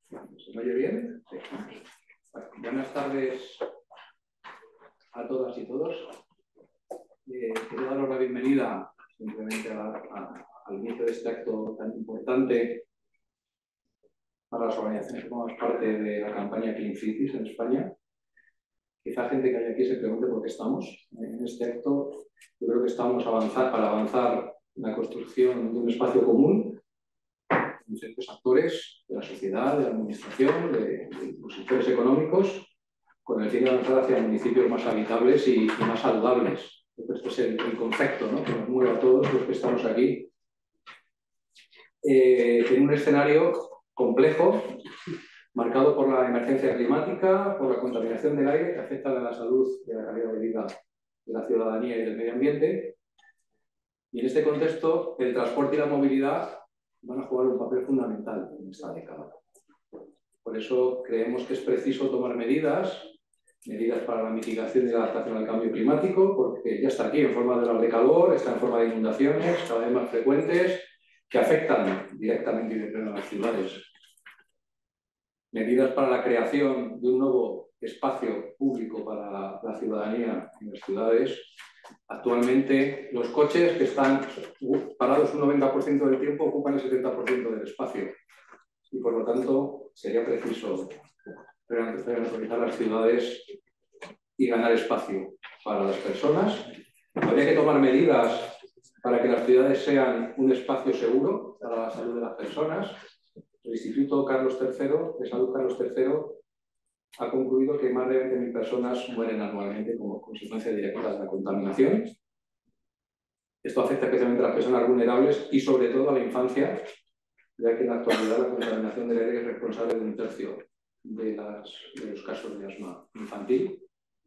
¿Se me oye bien? Sí. Bueno, buenas tardes a todas y todos. Quiero daros la bienvenida simplemente al inicio de este acto tan importante para las organizaciones que formamos parte de la campaña Clean Cities en España. Quizá gente que hay aquí se pregunte por qué estamos en este acto. Yo creo que estamos para avanzar en la construcción de un espacio común con diferentes actores de la sociedad, de la administración, de los sectores económicos, con el fin de avanzar hacia municipios más habitables y más saludables. Este es el concepto, ¿no?, que nos mueve a todos los que estamos aquí. En un escenario complejo, marcado por la emergencia climática, por la contaminación del aire que afecta a la salud y a la calidad de vida de la ciudadanía y del medio ambiente. Y en este contexto, el transporte y la movilidad van a jugar un papel fundamental en esta década. Por eso creemos que es preciso tomar medidas para la mitigación y la adaptación al cambio climático, porque ya está aquí en forma de olas de calor, está en forma de inundaciones cada vez más frecuentes que afectan directamente y de pleno a las ciudades. Medidas para la creación de un nuevo espacio público para la ciudadanía en las ciudades. Actualmente los coches que están parados un 90% del tiempo ocupan el 70% del espacio y por lo tanto sería preciso reorganizar las ciudades y ganar espacio para las personas. Habría que tomar medidas para que las ciudades sean un espacio seguro para la salud de las personas. El Instituto Carlos III, de Salud Carlos III, ha concluido que más de 20.000 personas mueren anualmente como consecuencia directa de la contaminación. Esto afecta especialmente a las personas vulnerables y sobre todo a la infancia, ya que en la actualidad la contaminación del aire es responsable de un tercio de los casos de asma infantil.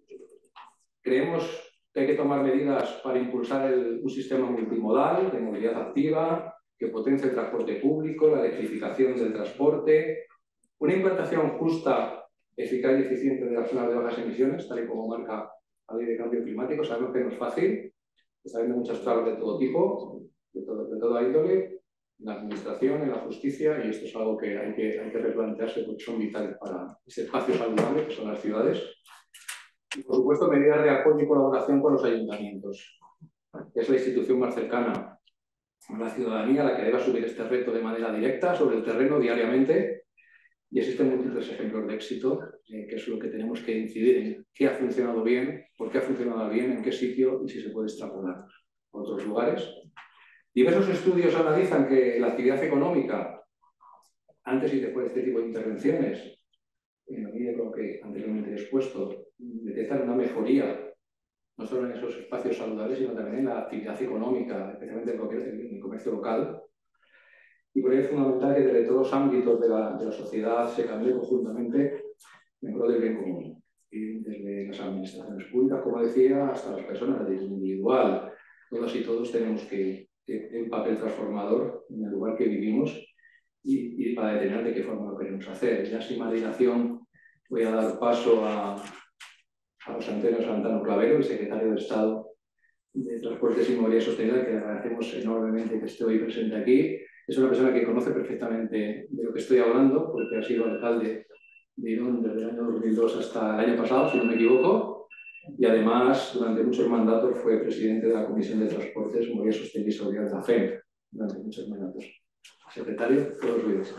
Creemos que hay que tomar medidas para impulsar un sistema multimodal de movilidad activa, que potencie el transporte público, la electrificación del transporte, una implantación justa, eficaz y eficiente de las zonas de bajas emisiones, tal y como marca la Ley de Cambio Climático. Sabemos que no es fácil, está habiendo muchas trabas de todo tipo, de toda índole, en la administración, en la justicia, y esto es algo que hay que replantearse porque son vitales para ese espacio saludable que son las ciudades. Y, por supuesto, medidas de apoyo y colaboración con los ayuntamientos, que es la institución más cercana a la ciudadanía, la que debe asumir este reto de manera directa sobre el terreno diariamente. Y existen múltiples ejemplos de éxito, que es lo que tenemos que incidir en qué ha funcionado bien, por qué ha funcionado bien, en qué sitio y si se puede extrapolar a otros lugares. Diversos estudios analizan que la actividad económica, antes y después de este tipo de intervenciones, en la línea con lo que anteriormente he expuesto, detectan una mejoría, no solo en esos espacios saludables, sino también en la actividad económica, especialmente en el comercio local. Y por ello es fundamental que desde todos los ámbitos de la sociedad se cambie conjuntamente en pro del bien común. Y desde las administraciones públicas, como decía, hasta las personas, desde el individual. Todas y todos tenemos que tener un papel transformador en el lugar que vivimos y para determinar de qué forma lo queremos hacer. Ya sin más dilación voy a dar paso a José Antonio Santano Clavero, el secretario de Estado de Transportes y Movilidad Sostenible, que le agradecemos enormemente que esté hoy presente aquí. Es una persona que conoce perfectamente de lo que estoy hablando, porque ha sido alcalde de Irún desde el año 2002 hasta el año pasado, si no me equivoco, y además durante muchos mandatos fue presidente de la Comisión de Transportes, Movilidad Sostenible y Seguridad de la FEM, durante muchos mandatos. Secretario, todos ruidos.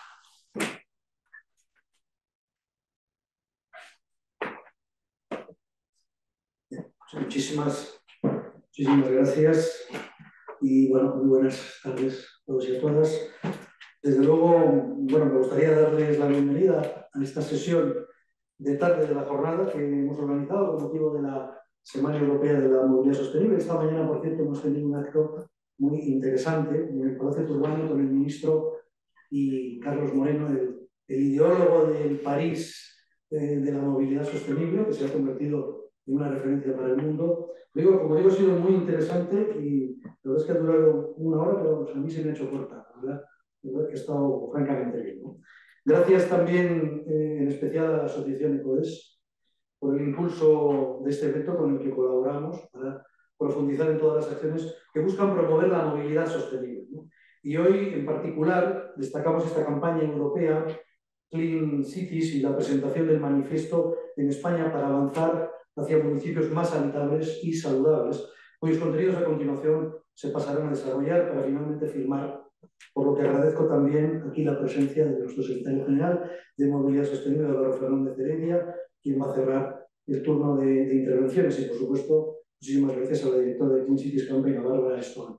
Muchísimas gracias y bueno, muy buenas tardes a todos y a todas. Desde luego, bueno, me gustaría darles la bienvenida a esta sesión de tarde de la jornada que hemos organizado con motivo de la Semana Europea de la Movilidad Sostenible. Esta mañana, por cierto, hemos tenido un acto muy interesante en el Palacio Turbano con el ministro y Carlos Moreno, el ideólogo del París de la movilidad sostenible, que se ha convertido en una referencia para el mundo. Como digo, ha sido muy interesante y la verdad es que ha durado una hora, pero a mí se me ha hecho corta, la verdad que ha estado francamente bien, ¿no? Gracias también en especial a la Asociación ECOES por el impulso de este evento con el que colaboramos para profundizar en todas las acciones que buscan promover la movilidad sostenible, ¿no? Y hoy, en particular, destacamos esta campaña europea Clean Cities y la presentación del manifiesto en España para avanzar hacia municipios más habitables y saludables, cuyos contenidos a continuación se pasarán a desarrollar para finalmente firmar, por lo que agradezco también aquí la presencia de nuestro secretario general de Movilidad Sostenible, Álvaro Fernández Heredia, quien va a cerrar el turno de intervenciones, y por supuesto, muchísimas gracias a la directora de Clean Cities Campaign, a Bárbara Estoa.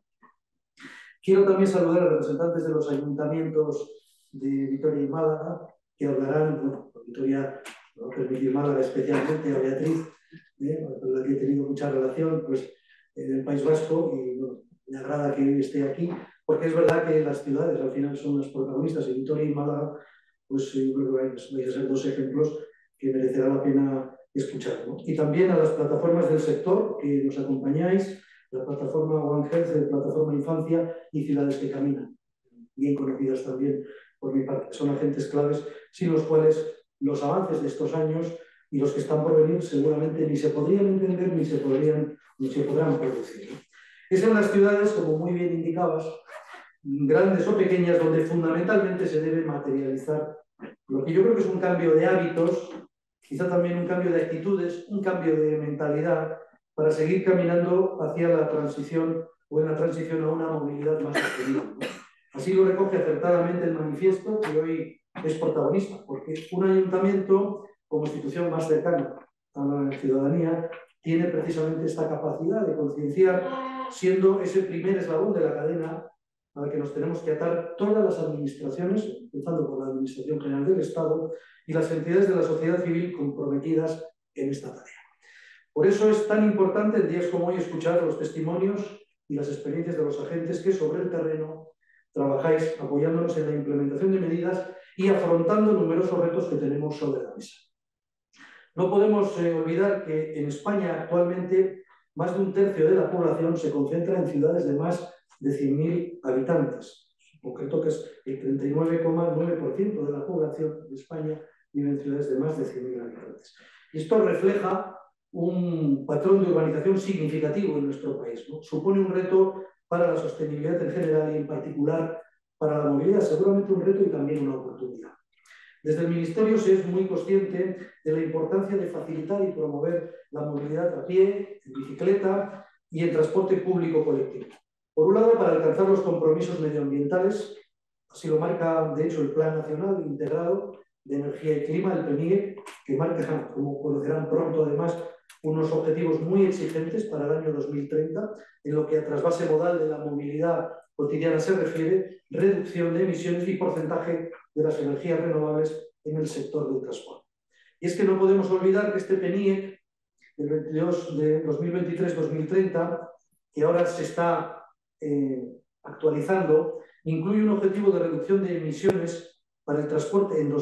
Quiero también saludar a los representantes de los ayuntamientos de Vitoria y Málaga, que hablarán, bueno, Vitoria, me va a permitir Málaga especialmente, a Beatriz, con la que he tenido mucha relación pues, en el País Vasco, y bueno, me agrada que esté aquí, porque es verdad que las ciudades al final son las protagonistas, y Vitoria y Málaga, pues yo creo que vais a ser dos ejemplos que merecerá la pena escuchar, ¿no? Y también a las plataformas del sector que nos acompañáis, la plataforma One Health, la plataforma Infancia y Ciudades que Caminan, bien conocidas también por mi parte. Son agentes claves sin los cuales los avances de estos años y los que están por venir seguramente ni se podrían entender ni se podrán producir. Es en las ciudades, como muy bien indicabas, grandes o pequeñas, donde fundamentalmente se debe materializar lo que yo creo que es un cambio de hábitos, quizá también un cambio de actitudes, un cambio de mentalidad, para seguir caminando hacia la transición o en la transición a una movilidad más sostenible, ¿no? Así lo recoge acertadamente el manifiesto, que hoy es protagonista, porque un ayuntamiento, como institución más cercana a la ciudadanía, tiene precisamente esta capacidad de concienciar, siendo ese primer eslabón de la cadena a la que nos tenemos que atar todas las administraciones, empezando por la Administración General del Estado y las entidades de la sociedad civil comprometidas en esta tarea. Por eso es tan importante en días como hoy escuchar los testimonios y las experiencias de los agentes que sobre el terreno trabajáis apoyándonos en la implementación de medidas y afrontando numerosos retos que tenemos sobre la mesa. No podemos olvidar que en España actualmente más de un tercio de la población se concentra en ciudades de más de 100.000 habitantes. En concreto que es el 39,9% de la población de España vive en ciudades de más de 100.000 habitantes. Y esto refleja un patrón de urbanización significativo en nuestro país, ¿no? Supone un reto para la sostenibilidad en general y en particular para la movilidad, seguramente un reto y también una oportunidad. Desde el Ministerio se es muy consciente de la importancia de facilitar y promover la movilidad a pie, en bicicleta y en transporte público colectivo. Por un lado, para alcanzar los compromisos medioambientales, así lo marca de hecho el Plan Nacional Integrado de Energía y Clima, el PNIE, que marca, como conocerán pronto además, unos objetivos muy exigentes para el año 2030, en lo que a trasvase modal de la movilidad cotidiana se refiere, reducción de emisiones y porcentaje de las energías renovables en el sector del transporte. Y es que no podemos olvidar que este PNIE, el 22 de 2023-2030, que ahora se está actualizando, incluye un objetivo de reducción de emisiones para el transporte en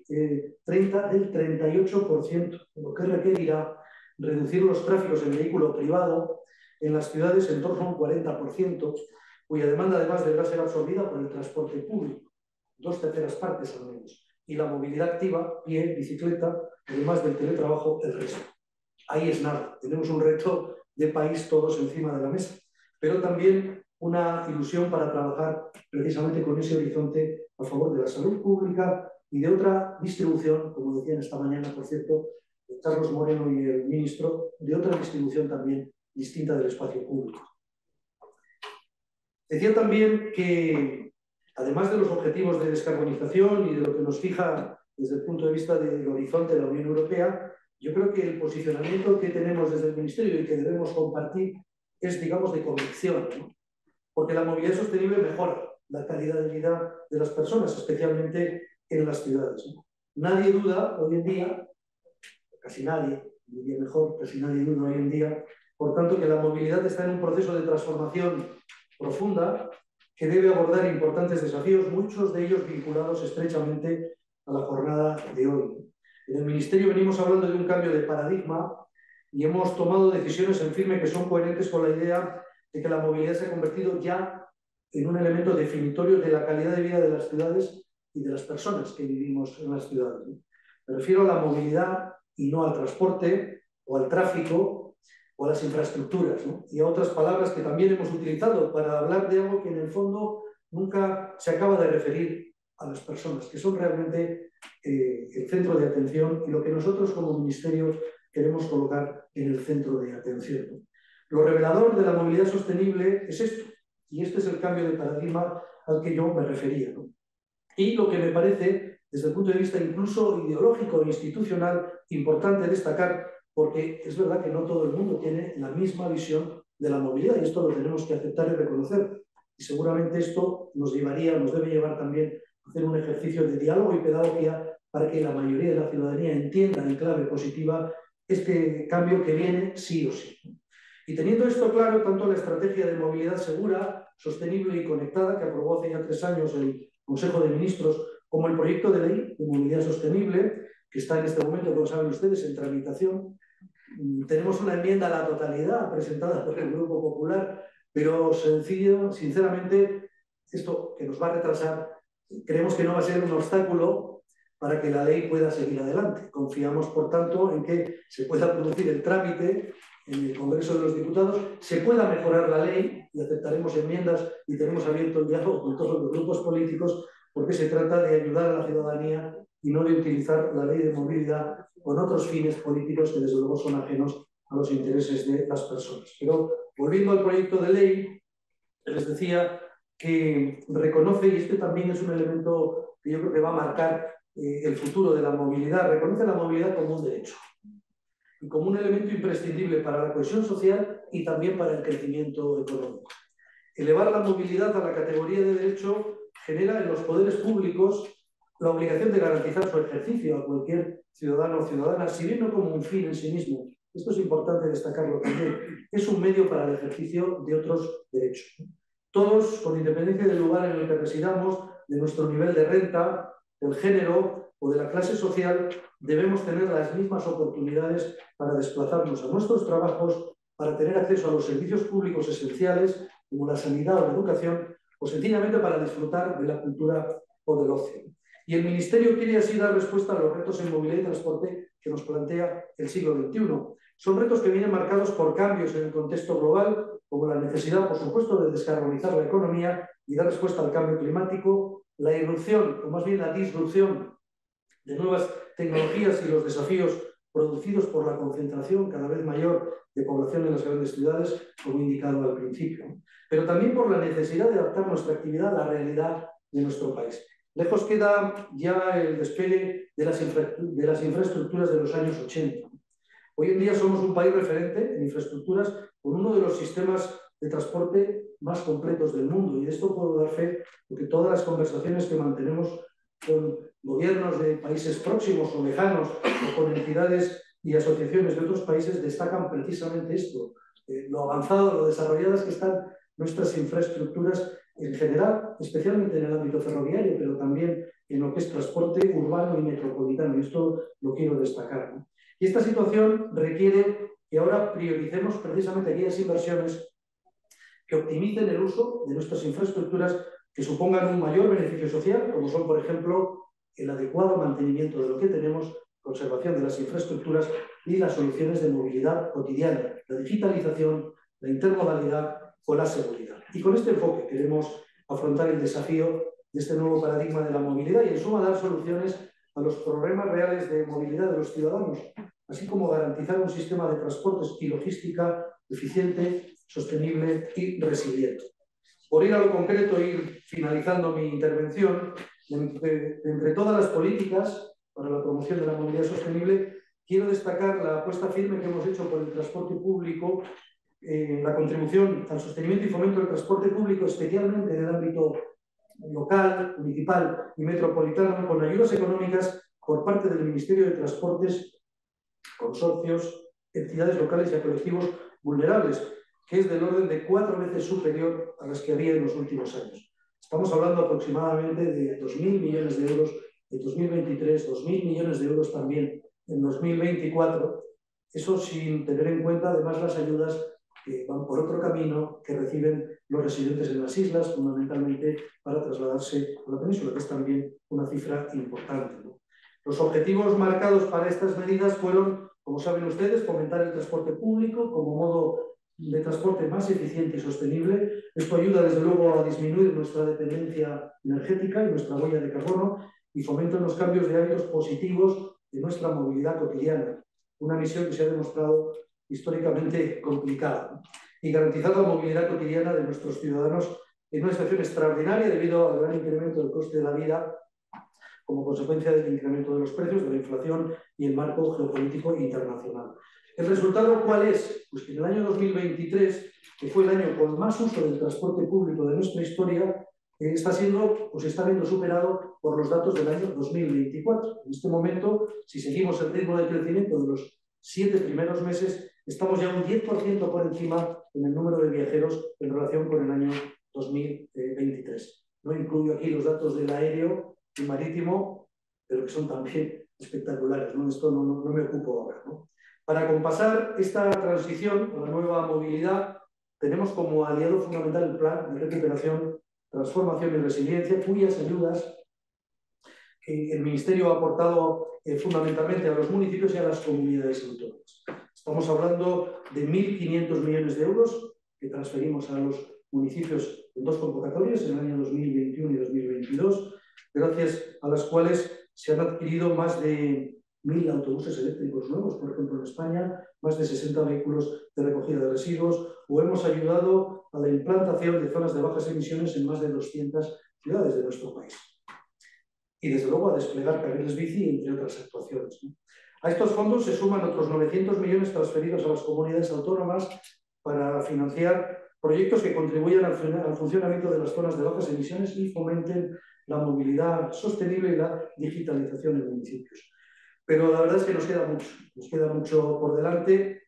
2030 del 38%, lo que requerirá reducir los tráficos en vehículo privado en las ciudades en torno a un 40%, cuya demanda además deberá ser absorbida por el transporte público, 2/3 partes al menos, y la movilidad activa, pie, bicicleta, además del teletrabajo, el resto. Ahí es nada, tenemos un reto de país todos encima de la mesa, pero también una ilusión para trabajar precisamente con ese horizonte a favor de la salud pública y de otra distribución, como decían esta mañana, por cierto, Carlos Moreno y el ministro, de otra distribución también distinta del espacio público. Decía también que, además de los objetivos de descarbonización y de lo que nos fija desde el punto de vista del horizonte de la Unión Europea, yo creo que el posicionamiento que tenemos desde el Ministerio y que debemos compartir es, digamos, de convicción, ¿no? Porque la movilidad sostenible mejora la calidad de vida de las personas, especialmente en las ciudades, ¿no? Nadie duda hoy en día, casi nadie, diría mejor, casi nadie duda hoy en día, por tanto, que la movilidad está en un proceso de transformación profunda que debe abordar importantes desafíos, muchos de ellos vinculados estrechamente a la jornada de hoy. En el Ministerio venimos hablando de un cambio de paradigma y hemos tomado decisiones en firme que son coherentes con la idea de que la movilidad se ha convertido ya en un elemento definitorio de la calidad de vida de las ciudades y de las personas que vivimos en las ciudades. Me refiero a la movilidad y no al transporte o al tráfico o a las infraestructuras, ¿no? Y a otras palabras que también hemos utilizado para hablar de algo que en el fondo nunca se acaba de referir a las personas, que son realmente el centro de atención y lo que nosotros como Ministerio queremos colocar en el centro de atención, ¿no? Lo revelador de la movilidad sostenible es esto, y este es el cambio de paradigma al que yo me refería, ¿no? Y lo que me parece, desde el punto de vista incluso ideológico e institucional, importante destacar, porque es verdad que no todo el mundo tiene la misma visión de la movilidad, y esto lo tenemos que aceptar y reconocer. Y seguramente esto nos debe llevar también a hacer un ejercicio de diálogo y pedagogía para que la mayoría de la ciudadanía entienda en clave positiva este cambio que viene sí o sí. Y teniendo esto claro, tanto la estrategia de movilidad segura, sostenible y conectada que aprobó hace ya 3 años el Consejo de Ministros, como el proyecto de ley de movilidad sostenible, que está en este momento, como saben ustedes, en tramitación. Tenemos una enmienda a la totalidad presentada por el Grupo Popular, pero sinceramente, esto que nos va a retrasar, creemos que no va a ser un obstáculo para que la ley pueda seguir adelante. Confiamos, por tanto, en que se pueda producir el trámite en el Congreso de los Diputados, se pueda mejorar la ley y aceptaremos enmiendas y tenemos abierto el diálogo con todos los grupos políticos porque se trata de ayudar a la ciudadanía y no de utilizar la ley de movilidad con otros fines políticos que desde luego son ajenos a los intereses de las personas. Pero volviendo al proyecto de ley, les decía que reconoce, y este también es un elemento que yo creo que va a marcar el futuro de la movilidad, reconoce la movilidad como un derecho y como un elemento imprescindible para la cohesión social y también para el crecimiento económico. Elevar la movilidad a la categoría de derecho genera en los poderes públicos la obligación de garantizar su ejercicio a cualquier ciudadano o ciudadana, si bien no como un fin en sí mismo. Esto es importante destacarlo también. Es un medio para el ejercicio de otros derechos. Todos, con independencia del lugar en el que residamos, de nuestro nivel de renta, del género o de la clase social, debemos tener las mismas oportunidades para desplazarnos a nuestros trabajos, para tener acceso a los servicios públicos esenciales, como la sanidad o la educación, o sencillamente para disfrutar de la cultura o del ocio. Y el Ministerio quiere así dar respuesta a los retos en movilidad y transporte que nos plantea el siglo XXI. Son retos que vienen marcados por cambios en el contexto global, como la necesidad, por supuesto, de descarbonizar la economía y dar respuesta al cambio climático, la irrupción, o más bien la disrupción de nuevas tecnologías y los desafíos producidos por la concentración cada vez mayor de población en las grandes ciudades, como he indicado al principio, pero también por la necesidad de adaptar nuestra actividad a la realidad de nuestro país. Lejos queda ya el despegue de las infraestructuras de los años 80. Hoy en día somos un país referente en infraestructuras con uno de los sistemas de transporte más completos del mundo, y de esto puedo dar fe porque todas las conversaciones que mantenemos con gobiernos de países próximos o lejanos o con entidades y asociaciones de otros países destacan precisamente esto, lo avanzado, lo desarrolladas que están nuestras infraestructuras en general, especialmente en el ámbito ferroviario, pero también en lo que es transporte urbano y metropolitano, y esto lo quiero destacar, ¿no? Y esta situación requiere que ahora prioricemos precisamente aquellas inversiones que optimicen el uso de nuestras infraestructuras, que supongan un mayor beneficio social, como son, por ejemplo, el adecuado mantenimiento de lo que tenemos, conservación de las infraestructuras y las soluciones de movilidad cotidiana, la digitalización, la intermodalidad o la seguridad. Y con este enfoque queremos afrontar el desafío de este nuevo paradigma de la movilidad y en suma dar soluciones a los problemas reales de movilidad de los ciudadanos, así como garantizar un sistema de transportes y logística eficiente, sostenible y resiliente. Por ir a lo concreto, ir finalizando mi intervención, entre todas las políticas para la promoción de la movilidad sostenible, quiero destacar la apuesta firme que hemos hecho por el transporte público, la contribución al sostenimiento y fomento del transporte público, especialmente en el ámbito local, municipal y metropolitano, con ayudas económicas por parte del Ministerio de Transportes, consorcios, entidades locales y a colectivos vulnerables, que es del orden de 4 veces superior a las que había en los últimos años. Estamos hablando aproximadamente de 2.000 millones de euros en 2023, 2.000 millones de euros también en 2024, eso sin tener en cuenta además las ayudas que van por otro camino que reciben los residentes en las islas, fundamentalmente para trasladarse a la península, que es también una cifra importante, ¿no? Los objetivos marcados para estas medidas fueron, como saben ustedes, fomentar el transporte público como modo de transporte más eficiente y sostenible. Esto ayuda, desde luego, a disminuir nuestra dependencia energética y nuestra huella de carbono y fomenta los cambios de hábitos positivos de nuestra movilidad cotidiana, una misión que se ha demostrado históricamente complicada. Y garantizar la movilidad cotidiana de nuestros ciudadanos en una situación extraordinaria debido al gran incremento del coste de la vida como consecuencia del incremento de los precios, de la inflación y el marco geopolítico internacional. ¿El resultado cuál es? Pues que en el año 2023, que fue el año con más uso del transporte público de nuestra historia, está viendo superado por los datos del año 2024. En este momento, si seguimos el ritmo de crecimiento de los 7 primeros meses, estamos ya un 10% por encima en el número de viajeros en relación con el año 2023. No incluyo aquí los datos del aéreo y marítimo, pero que son también espectaculares, ¿no? Esto no me ocupo ahora, ¿no? Para compasar esta transición a la nueva movilidad, tenemos como aliado fundamental el Plan de Recuperación, Transformación y Resiliencia, cuyas ayudas el Ministerio ha aportado fundamentalmente a los municipios y a las comunidades autónomas. Estamos hablando de 1.500 millones de euros que transferimos a los municipios en 2 convocatorias, en el año 2021 y 2022, gracias a las cuales se han adquirido más de 1.000 autobuses eléctricos nuevos, por ejemplo, en España, más de 60 vehículos de recogida de residuos, o hemos ayudado a la implantación de zonas de bajas emisiones en más de 200 ciudades de nuestro país. Y, desde luego, a desplegar carriles bici, entre otras actuaciones, ¿no? A estos fondos se suman otros 900 millones transferidos a las comunidades autónomas para financiar proyectos que contribuyan al funcionamiento de las zonas de bajas emisiones y fomenten la movilidad sostenible y la digitalización en municipios. Pero la verdad es que nos queda mucho por delante.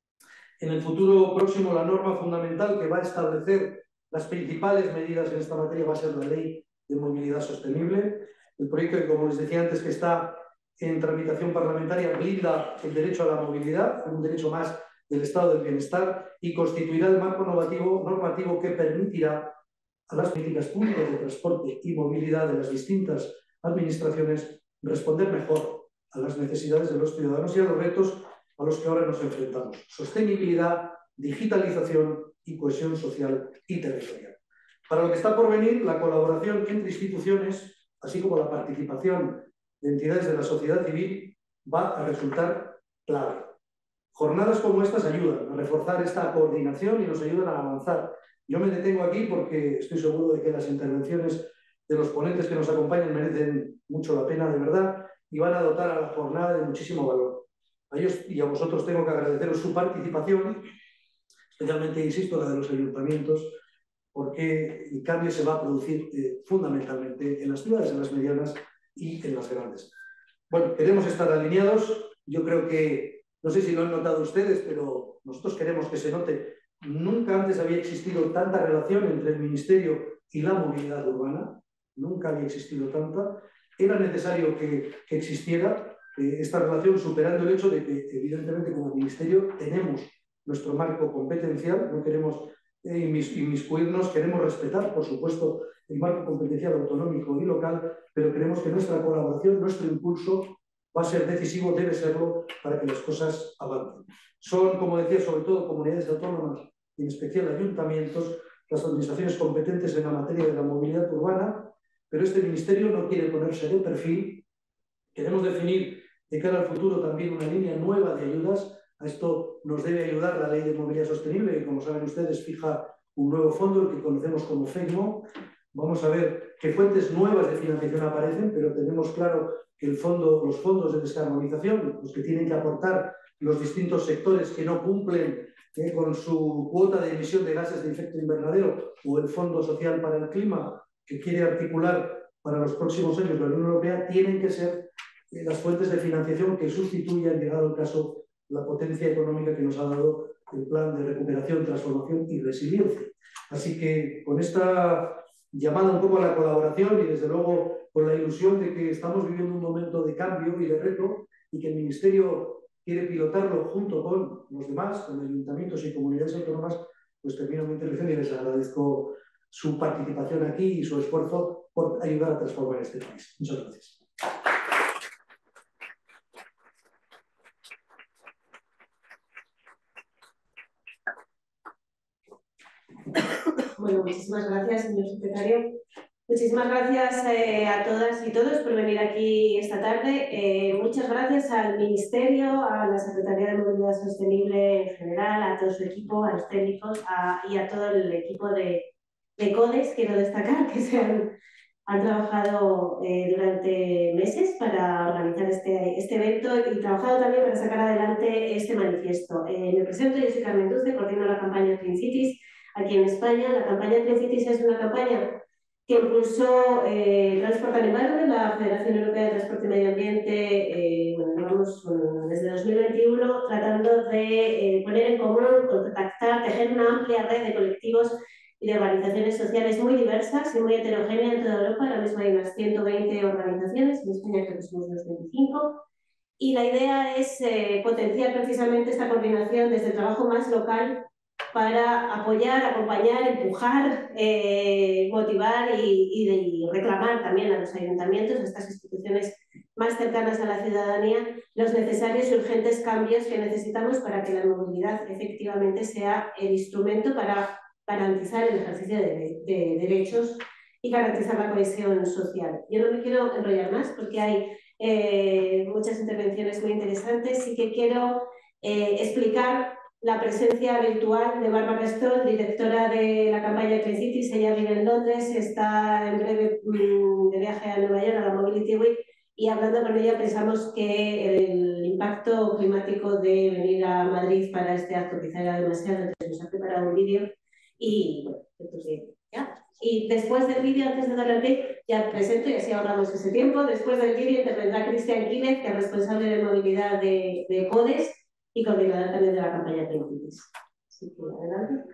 En el futuro próximo, la norma fundamental que va a establecer las principales medidas en esta materia va a ser la Ley de Movilidad Sostenible. El proyecto que, como les decía antes, que está en tramitación parlamentaria, blinda el derecho a la movilidad, un derecho más del estado del bienestar, y constituirá el marco normativo que permitirá a las políticas públicas de transporte y movilidad de las distintas administraciones responder mejor a las necesidades de los ciudadanos y a los retos a los que ahora nos enfrentamos: sostenibilidad, digitalización y cohesión social y territorial. Para lo que está por venir, la colaboración entre instituciones, así como la participación de entidades de la sociedad civil, va a resultar clave. Jornadas como estas ayudan a reforzar esta coordinación y nos ayudan a avanzar. Yo me detengo aquí porque estoy seguro de que las intervenciones de los ponentes que nos acompañan merecen mucho la pena, de verdad, y van a dotar a la jornada de muchísimo valor. A ellos y a vosotros tengo que agradeceros su participación, especialmente, insisto, la de los ayuntamientos, porque el cambio se va a producir fundamentalmente en las ciudades, en las medianas y en las grandes. Bueno, queremos estar alineados. Yo creo que, no sé si lo han notado ustedes, pero nosotros queremos que se note. Nunca antes había existido tanta relación entre el Ministerio y la movilidad urbana. Nunca había existido tanta. Era necesario que existiera esta relación, superando el hecho de que, evidentemente, como Ministerio tenemos nuestro marco competencial, no queremos inmiscuirnos, queremos respetar, por supuesto, el marco competencial autonómico y local, pero creemos que nuestra colaboración, nuestro impulso va a ser decisivo, debe serlo, para que las cosas avancen. Son, como decía, sobre todo comunidades autónomas y en especial ayuntamientos, las administraciones competentes en la materia de la movilidad urbana, pero este Ministerio no quiere ponerse de perfil. Queremos definir de cara al futuro también una línea nueva de ayudas. A esto nos debe ayudar la Ley de Movilidad Sostenible, que, como saben ustedes, fija un nuevo fondo, el que conocemos como FECMO. Vamos a ver qué fuentes nuevas de financiación aparecen, pero tenemos claro que los fondos de descarbonización, los que tienen que aportar los distintos sectores que no cumplen con su cuota de emisión de gases de efecto invernadero, o el Fondo Social para el Clima, que quiere articular para los próximos años la Unión Europea, tienen que ser las fuentes de financiación que sustituyan, llegado el caso, la potencia económica que nos ha dado el Plan de Recuperación, Transformación y Resiliencia. Así que, con esta llamada un poco a la colaboración y, desde luego, con la ilusión de que estamos viviendo un momento de cambio y de reto, y que el Ministerio quiere pilotarlo junto con los demás, con ayuntamientos y comunidades autónomas, pues termino mi intervención y les agradezco su participación aquí y su esfuerzo por ayudar a transformar este país. Muchas gracias. Bueno, muchísimas gracias, señor secretario. Muchísimas gracias a todas y todos por venir aquí esta tarde. Muchas gracias al Ministerio, a la Secretaría de Movilidad Sostenible en general, a todo su equipo, a los técnicos y a todo el equipo de CODES. Quiero destacar que han trabajado durante meses para organizar este evento y trabajado también para sacar adelante este manifiesto. Me presento, yo soy Carmen Dulce, coordino la campaña Clean Cities aquí en España. La campaña Clean Cities es una campaña que impulsó Transport and Environment, la Federación Europea de Transporte y Medio Ambiente, vamos desde 2021, tratando de poner en común, contactar, tejer una amplia red de colectivos y de organizaciones sociales muy diversas y muy heterogéneas en toda Europa. Ahora mismo hay unas 120 organizaciones, en España creo que somos unos 25. Y la idea es potenciar precisamente esta coordinación desde el trabajo más local para apoyar, acompañar, empujar, motivar y reclamar también a los ayuntamientos, a estas instituciones más cercanas a la ciudadanía, los necesarios y urgentes cambios que necesitamos para que la movilidad efectivamente sea el instrumento para garantizar el ejercicio de derechos y garantizar la cohesión social. Yo no me quiero enrollar más porque hay muchas intervenciones muy interesantes. Sí que quiero explicar la presencia virtual de Bárbara Stoll, directora de la campaña Clean Cities. Ella vive en Londres, está en breve de viaje a Nueva York a la Mobility Week, y hablando con ella pensamos que el impacto climático de venir a Madrid para este acto quizá era demasiado, entonces nos ha preparado un vídeo y bueno, entonces ya. Y después del vídeo, antes de darle al play, ya presento y así ahorramos ese tiempo. Después del vídeo intervendrá Cristian Quílez, que es responsable de movilidad de CODES y coordinador también de la campaña Clean Cities. Así que adelante.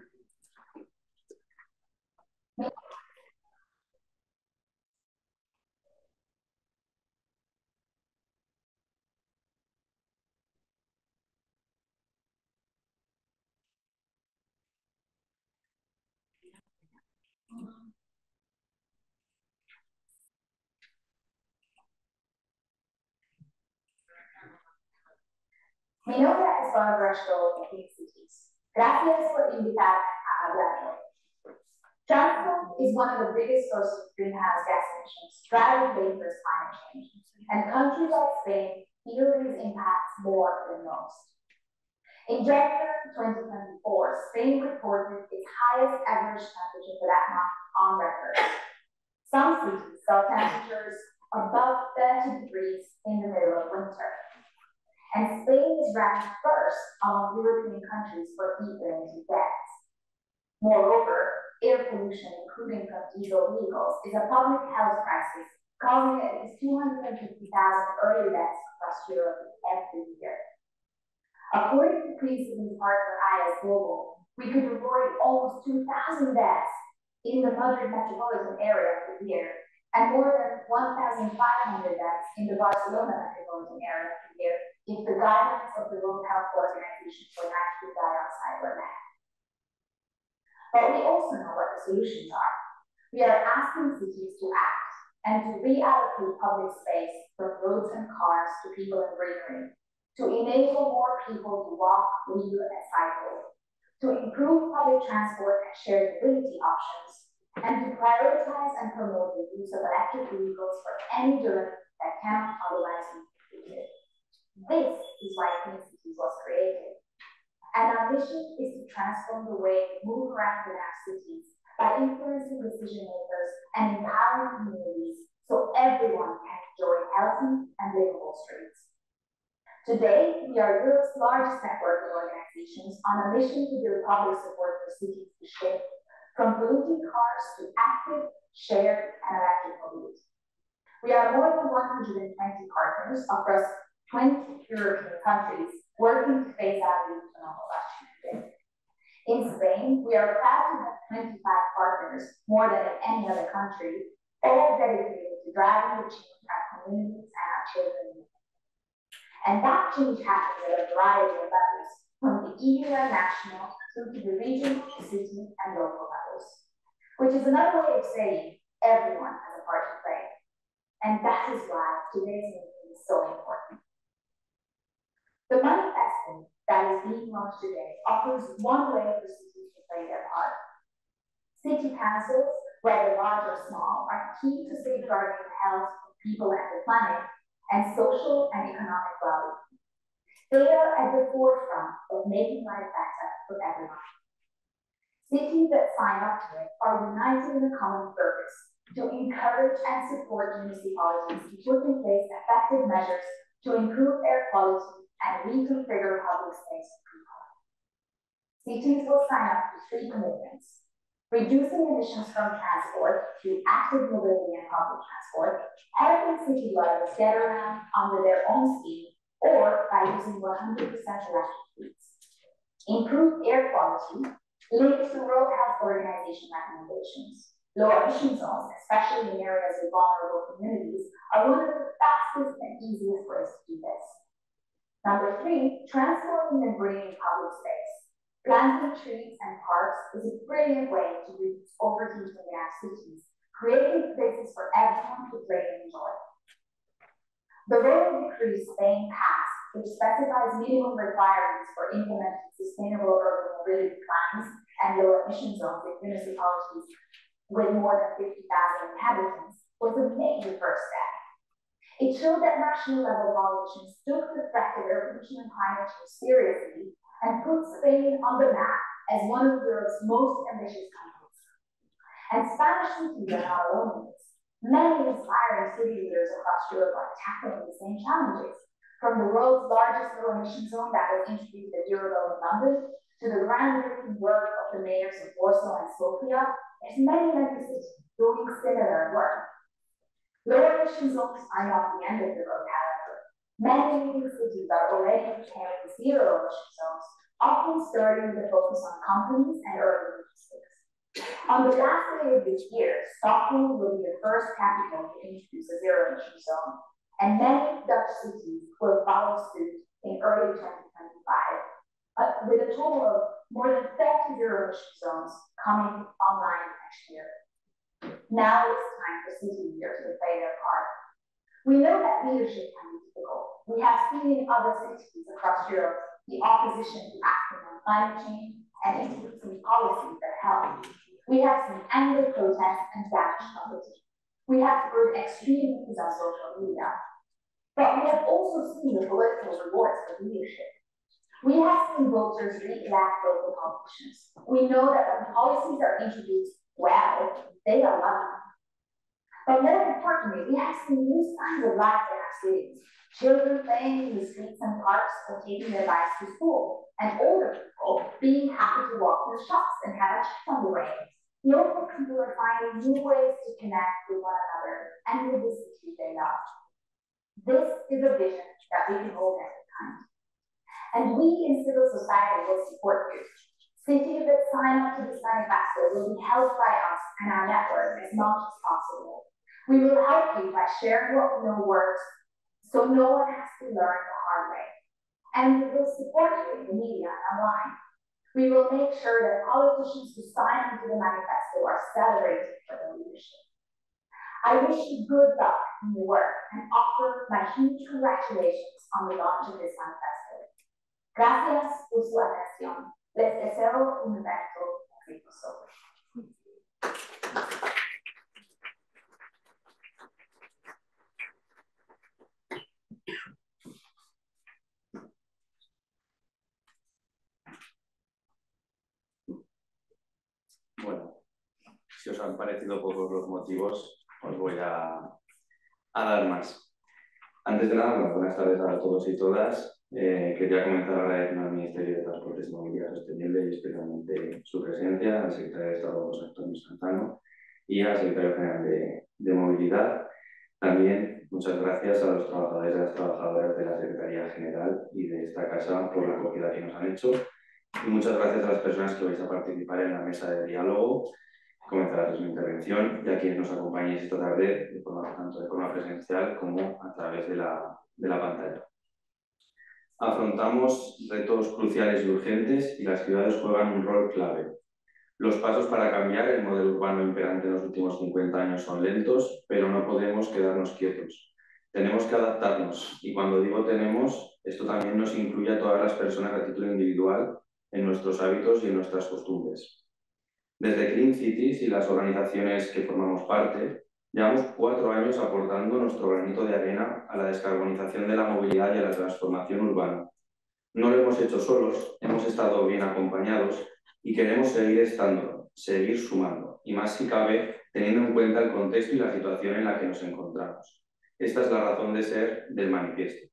Mi nombre es Bárbara Stoll de Clean Cities. Gracias por invitar a hablar hoy. Transport is one of the biggest sources of greenhouse gas emissions, driving vapors climate change, and countries like Spain feel these impacts more than most. In January 2024, Spain reported its highest average temperature for that month on record. Some cities saw temperatures above 30 degrees in the middle of winter. And Spain is ranked first among European countries for heat-related deaths. Moreover, air pollution, including from diesel vehicles, is a public health crisis, causing at least 250,000 early deaths across Europe every year. According to Clean Cities partner IS Global, we could avoid almost 2,000 deaths in the Madrid metropolitan area per year, and more than 1,500 deaths in the Barcelona metropolitan area per year if the guidelines of the World Health Organization for nitrogen dioxide were met. But we also know what the solutions are. We are asking cities to act and to reallocate public space from roads and cars to people and greenery, to enable more people to walk, wheel, and cycle, to improve public transport and shared mobility options, and to prioritize and promote the use of electric vehicles for any journey that cannot otherwise be completed. This is why Clean Cities was created. And our mission is to transform the way we move around in our cities by influencing decision makers and empowering communities so everyone can enjoy healthy and livable streets. Today, we are Europe's largest network of organizations on a mission to build public support for cities to shift from polluting cars to active, shared, and electric mobility. We are more than 120 partners across 20 European countries working to phase out the use of combustion engine. In Spain, we are proud to have 25 partners, more than in any other country, all dedicated to driving the change our communities and our children need. And that change happens at a variety of levels, from the EU and national through to the regional, city, and local levels, which is another way of saying everyone has a part to play. And that is why today's meeting is so important. The manifesto that is being launched today offers one way for cities to play their part. City councils, whether large or small, are key to safeguarding the health of people and the planet, and social and economic well-being. They are at the forefront of making life better for everyone. Cities that sign up to it are united in a common purpose to encourage and support municipalities to put in place effective measures to improve air quality and reconfigure public space for people. Cities will sign up to 3 commitments: reducing emissions from transport through active mobility and public transport, helping city dwellers get around under their own steam, or by using 100% electric fleets. Improved air quality linked to World Health Organization recommendations. Low emission zones, especially in areas with vulnerable communities, are one of the fastest and easiest ways to do this. Number 3, transforming and bringing public space. Planting trees and parks is a brilliant way to reduce overheating in our cities, creating places for everyone to play and enjoy. The Royal Decree Spain passed, which specifies minimum requirements for implementing sustainable urban mobility plans and low emission zones in municipalities with more than 50,000 inhabitants, was a major first step. It showed that national level politicians took the threat of air pollution and climate change seriously and put Spain on the map as one of Europe's most ambitious countries. And Spanish cities are not alone in this. Many inspiring city leaders across Europe are tackling the same challenges, from the world's largest low emission zone that was introduced at Eurozone in London to the groundbreaking work of the mayors of Warsaw and Sofia. There's many cities doing similar work. Low emission zones are not the end of the road, however. Many leading cities are already preparing zero emission zones, often starting with a focus on companies and urban logistics. On the last day of this year, Stockholm will be the first capital to introduce a zero emission zone, and many Dutch cities will follow suit in early 2025, with a total of more than 30 zero emission zones coming online next year. Now it's time for city leaders to play their part. We know that leadership can be difficult. We have seen in other cities across Europe the opposition to acting on climate change and introducing policies that help. We have seen angry protests and damaged competition. We have heard extreme views on social media. But we have also seen the political rewards for leadership. We have seen voters re-elect local politicians. We know that when policies are introduced, well, they are welcome. But more importantly, we have seen new signs of life in our cities. Children playing in the streets and parks or taking their bikes to school, and older people being happy to walk in the shops and have a chat on the way. Local people are finding new ways to connect with one another and with the cities they love. This is a vision that we can hold as a kind. And we in civil society will support you. Cities that sign up to this manifesto will be helped by us and our network as much as possible. We will help you by sharing what we know works, so no one has to learn the hard way. And we will support you in the media and online. We will make sure that politicians who sign up to the manifesto are celebrated for their leadership. I wish you good luck in your work and offer my huge congratulations on the launch of this manifesto. Gracias por su atención. Les deseo un evento exitoso. Bueno, si os han parecido pocos los motivos, os voy a dar más. Antes de nada, bueno, buenas tardes a todos y todas. Quería comenzar agradeciendo al Ministerio de Transportes y Movilidad Sostenible y especialmente su presencia, al Secretario de Estado José Antonio Santano y al Secretario General de Movilidad. También muchas gracias a los trabajadores y a las trabajadoras de la Secretaría General y de esta casa por la acogida que nos han hecho. Y muchas gracias a las personas que vais a participar en la mesa de diálogo. Comenzará su intervención y a quienes nos acompañéis esta tarde, tanto de forma presencial como a través de la pantalla. Afrontamos retos cruciales y urgentes y las ciudades juegan un rol clave. Los pasos para cambiar el modelo urbano imperante en los últimos 50 años son lentos, pero no podemos quedarnos quietos. Tenemos que adaptarnos y cuando digo tenemos, esto también nos incluye a todas las personas a título individual en nuestros hábitos y en nuestras costumbres. Desde Clean Cities y las organizaciones que formamos parte, llevamos 4 años aportando nuestro granito de arena a la descarbonización de la movilidad y a la transformación urbana. No lo hemos hecho solos, hemos estado bien acompañados y queremos seguir estando, seguir sumando, y más si cabe, teniendo en cuenta el contexto y la situación en la que nos encontramos. Esta es la razón de ser del manifiesto.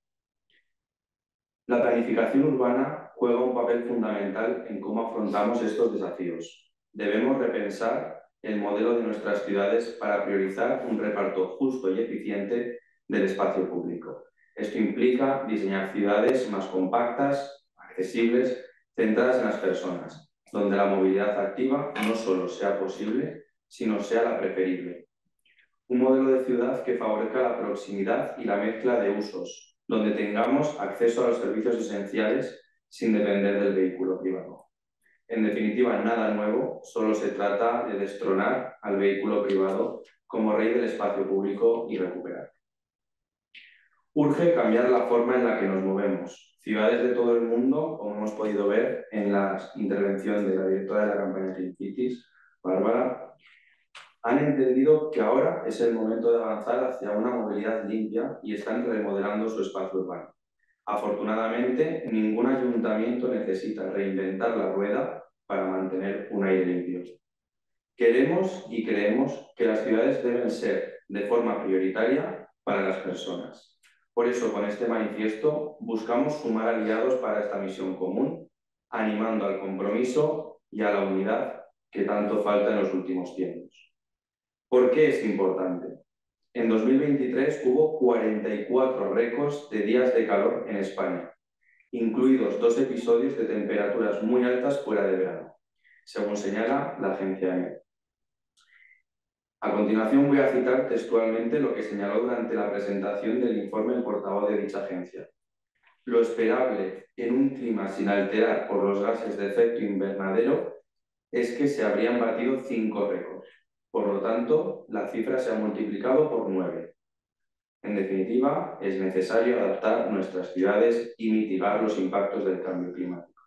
La planificación urbana juega un papel fundamental en cómo afrontamos estos desafíos. Debemos repensar el modelo de nuestras ciudades para priorizar un reparto justo y eficiente del espacio público. Esto implica diseñar ciudades más compactas, accesibles, centradas en las personas, donde la movilidad activa no solo sea posible, sino sea la preferible. Un modelo de ciudad que favorezca la proximidad y la mezcla de usos, donde tengamos acceso a los servicios esenciales sin depender del vehículo privado. En definitiva, nada nuevo, solo se trata de destronar al vehículo privado como rey del espacio público y recuperar. Urge cambiar la forma en la que nos movemos. Ciudades de todo el mundo, como hemos podido ver en la intervención de la directora de la campaña Clean Cities, Bárbara, han entendido que ahora es el momento de avanzar hacia una movilidad limpia y están remodelando su espacio urbano. Afortunadamente, ningún ayuntamiento necesita reinventar la rueda para mantener un aire limpio. Queremos y creemos que las ciudades deben ser de forma prioritaria para las personas. Por eso, con este manifiesto, buscamos sumar aliados para esta misión común, animando al compromiso y a la unidad que tanto falta en los últimos tiempos. ¿Por qué es importante? En 2023 hubo 44 récords de días de calor en España, incluidos 2 episodios de temperaturas muy altas fuera de verano, según señala la agencia EMET. A continuación voy a citar textualmente lo que señaló durante la presentación del informe el portavoz de dicha agencia. Lo esperable en un clima sin alterar por los gases de efecto invernadero es que se habrían batido 5 récords. Por lo tanto, la cifra se ha multiplicado por 9. En definitiva, es necesario adaptar nuestras ciudades y mitigar los impactos del cambio climático.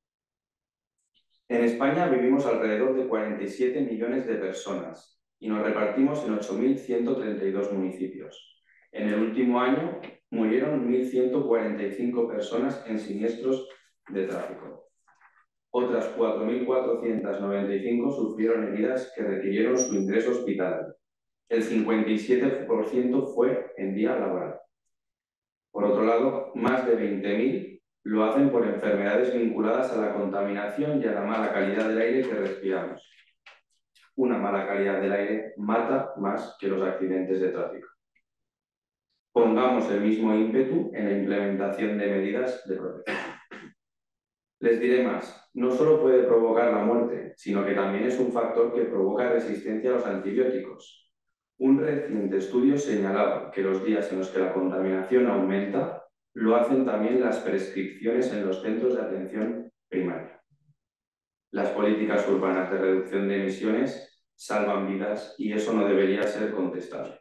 En España vivimos alrededor de 47 millones de personas y nos repartimos en 8.132 municipios. En el último año murieron 1.145 personas en siniestros de tráfico. Otras 4.495 sufrieron heridas que requirieron su ingreso hospitalario. El 57% fue en día laboral. Por otro lado, más de 20.000 lo hacen por enfermedades vinculadas a la contaminación y a la mala calidad del aire que respiramos. Una mala calidad del aire mata más que los accidentes de tráfico. Pongamos el mismo ímpetu en la implementación de medidas de protección. Les diré más, no solo puede provocar la muerte, sino que también es un factor que provoca resistencia a los antibióticos. Un reciente estudio señalaba que los días en los que la contaminación aumenta lo hacen también las prescripciones en los centros de atención primaria. Las políticas urbanas de reducción de emisiones salvan vidas y eso no debería ser contestable.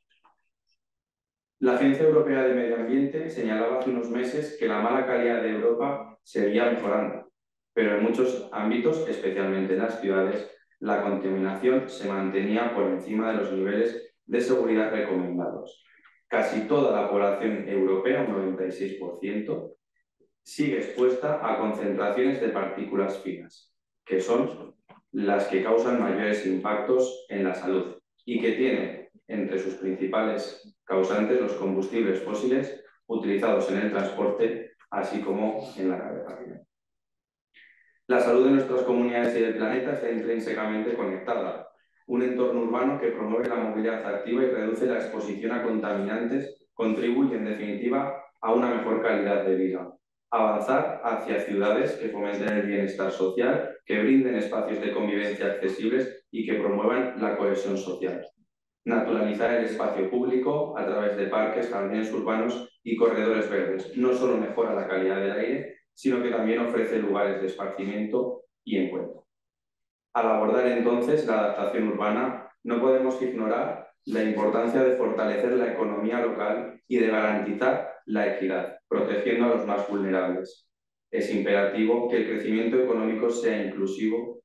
La Agencia Europea de Medio Ambiente señalaba hace unos meses que la mala calidad de Europa seguía mejorando, pero en muchos ámbitos, especialmente en las ciudades, la contaminación se mantenía por encima de los niveles de seguridad recomendados. Casi toda la población europea, un 96%, sigue expuesta a concentraciones de partículas finas, que son las que causan mayores impactos en la salud y que tienen entre sus principales causantes los combustibles fósiles utilizados en el transporte, así como en la calefacción. La salud de nuestras comunidades y del planeta está intrínsecamente conectada. Un entorno urbano que promueve la movilidad activa y reduce la exposición a contaminantes contribuye, en definitiva, a una mejor calidad de vida. Avanzar hacia ciudades que fomenten el bienestar social, que brinden espacios de convivencia accesibles y que promuevan la cohesión social. Naturalizar el espacio público a través de parques, jardines urbanos y corredores verdes no solo mejora la calidad del aire, sino que también ofrece lugares de esparcimiento y encuentro. Al abordar entonces la adaptación urbana, no podemos ignorar la importancia de fortalecer la economía local y de garantizar la equidad, protegiendo a los más vulnerables. Es imperativo que el crecimiento económico sea inclusivo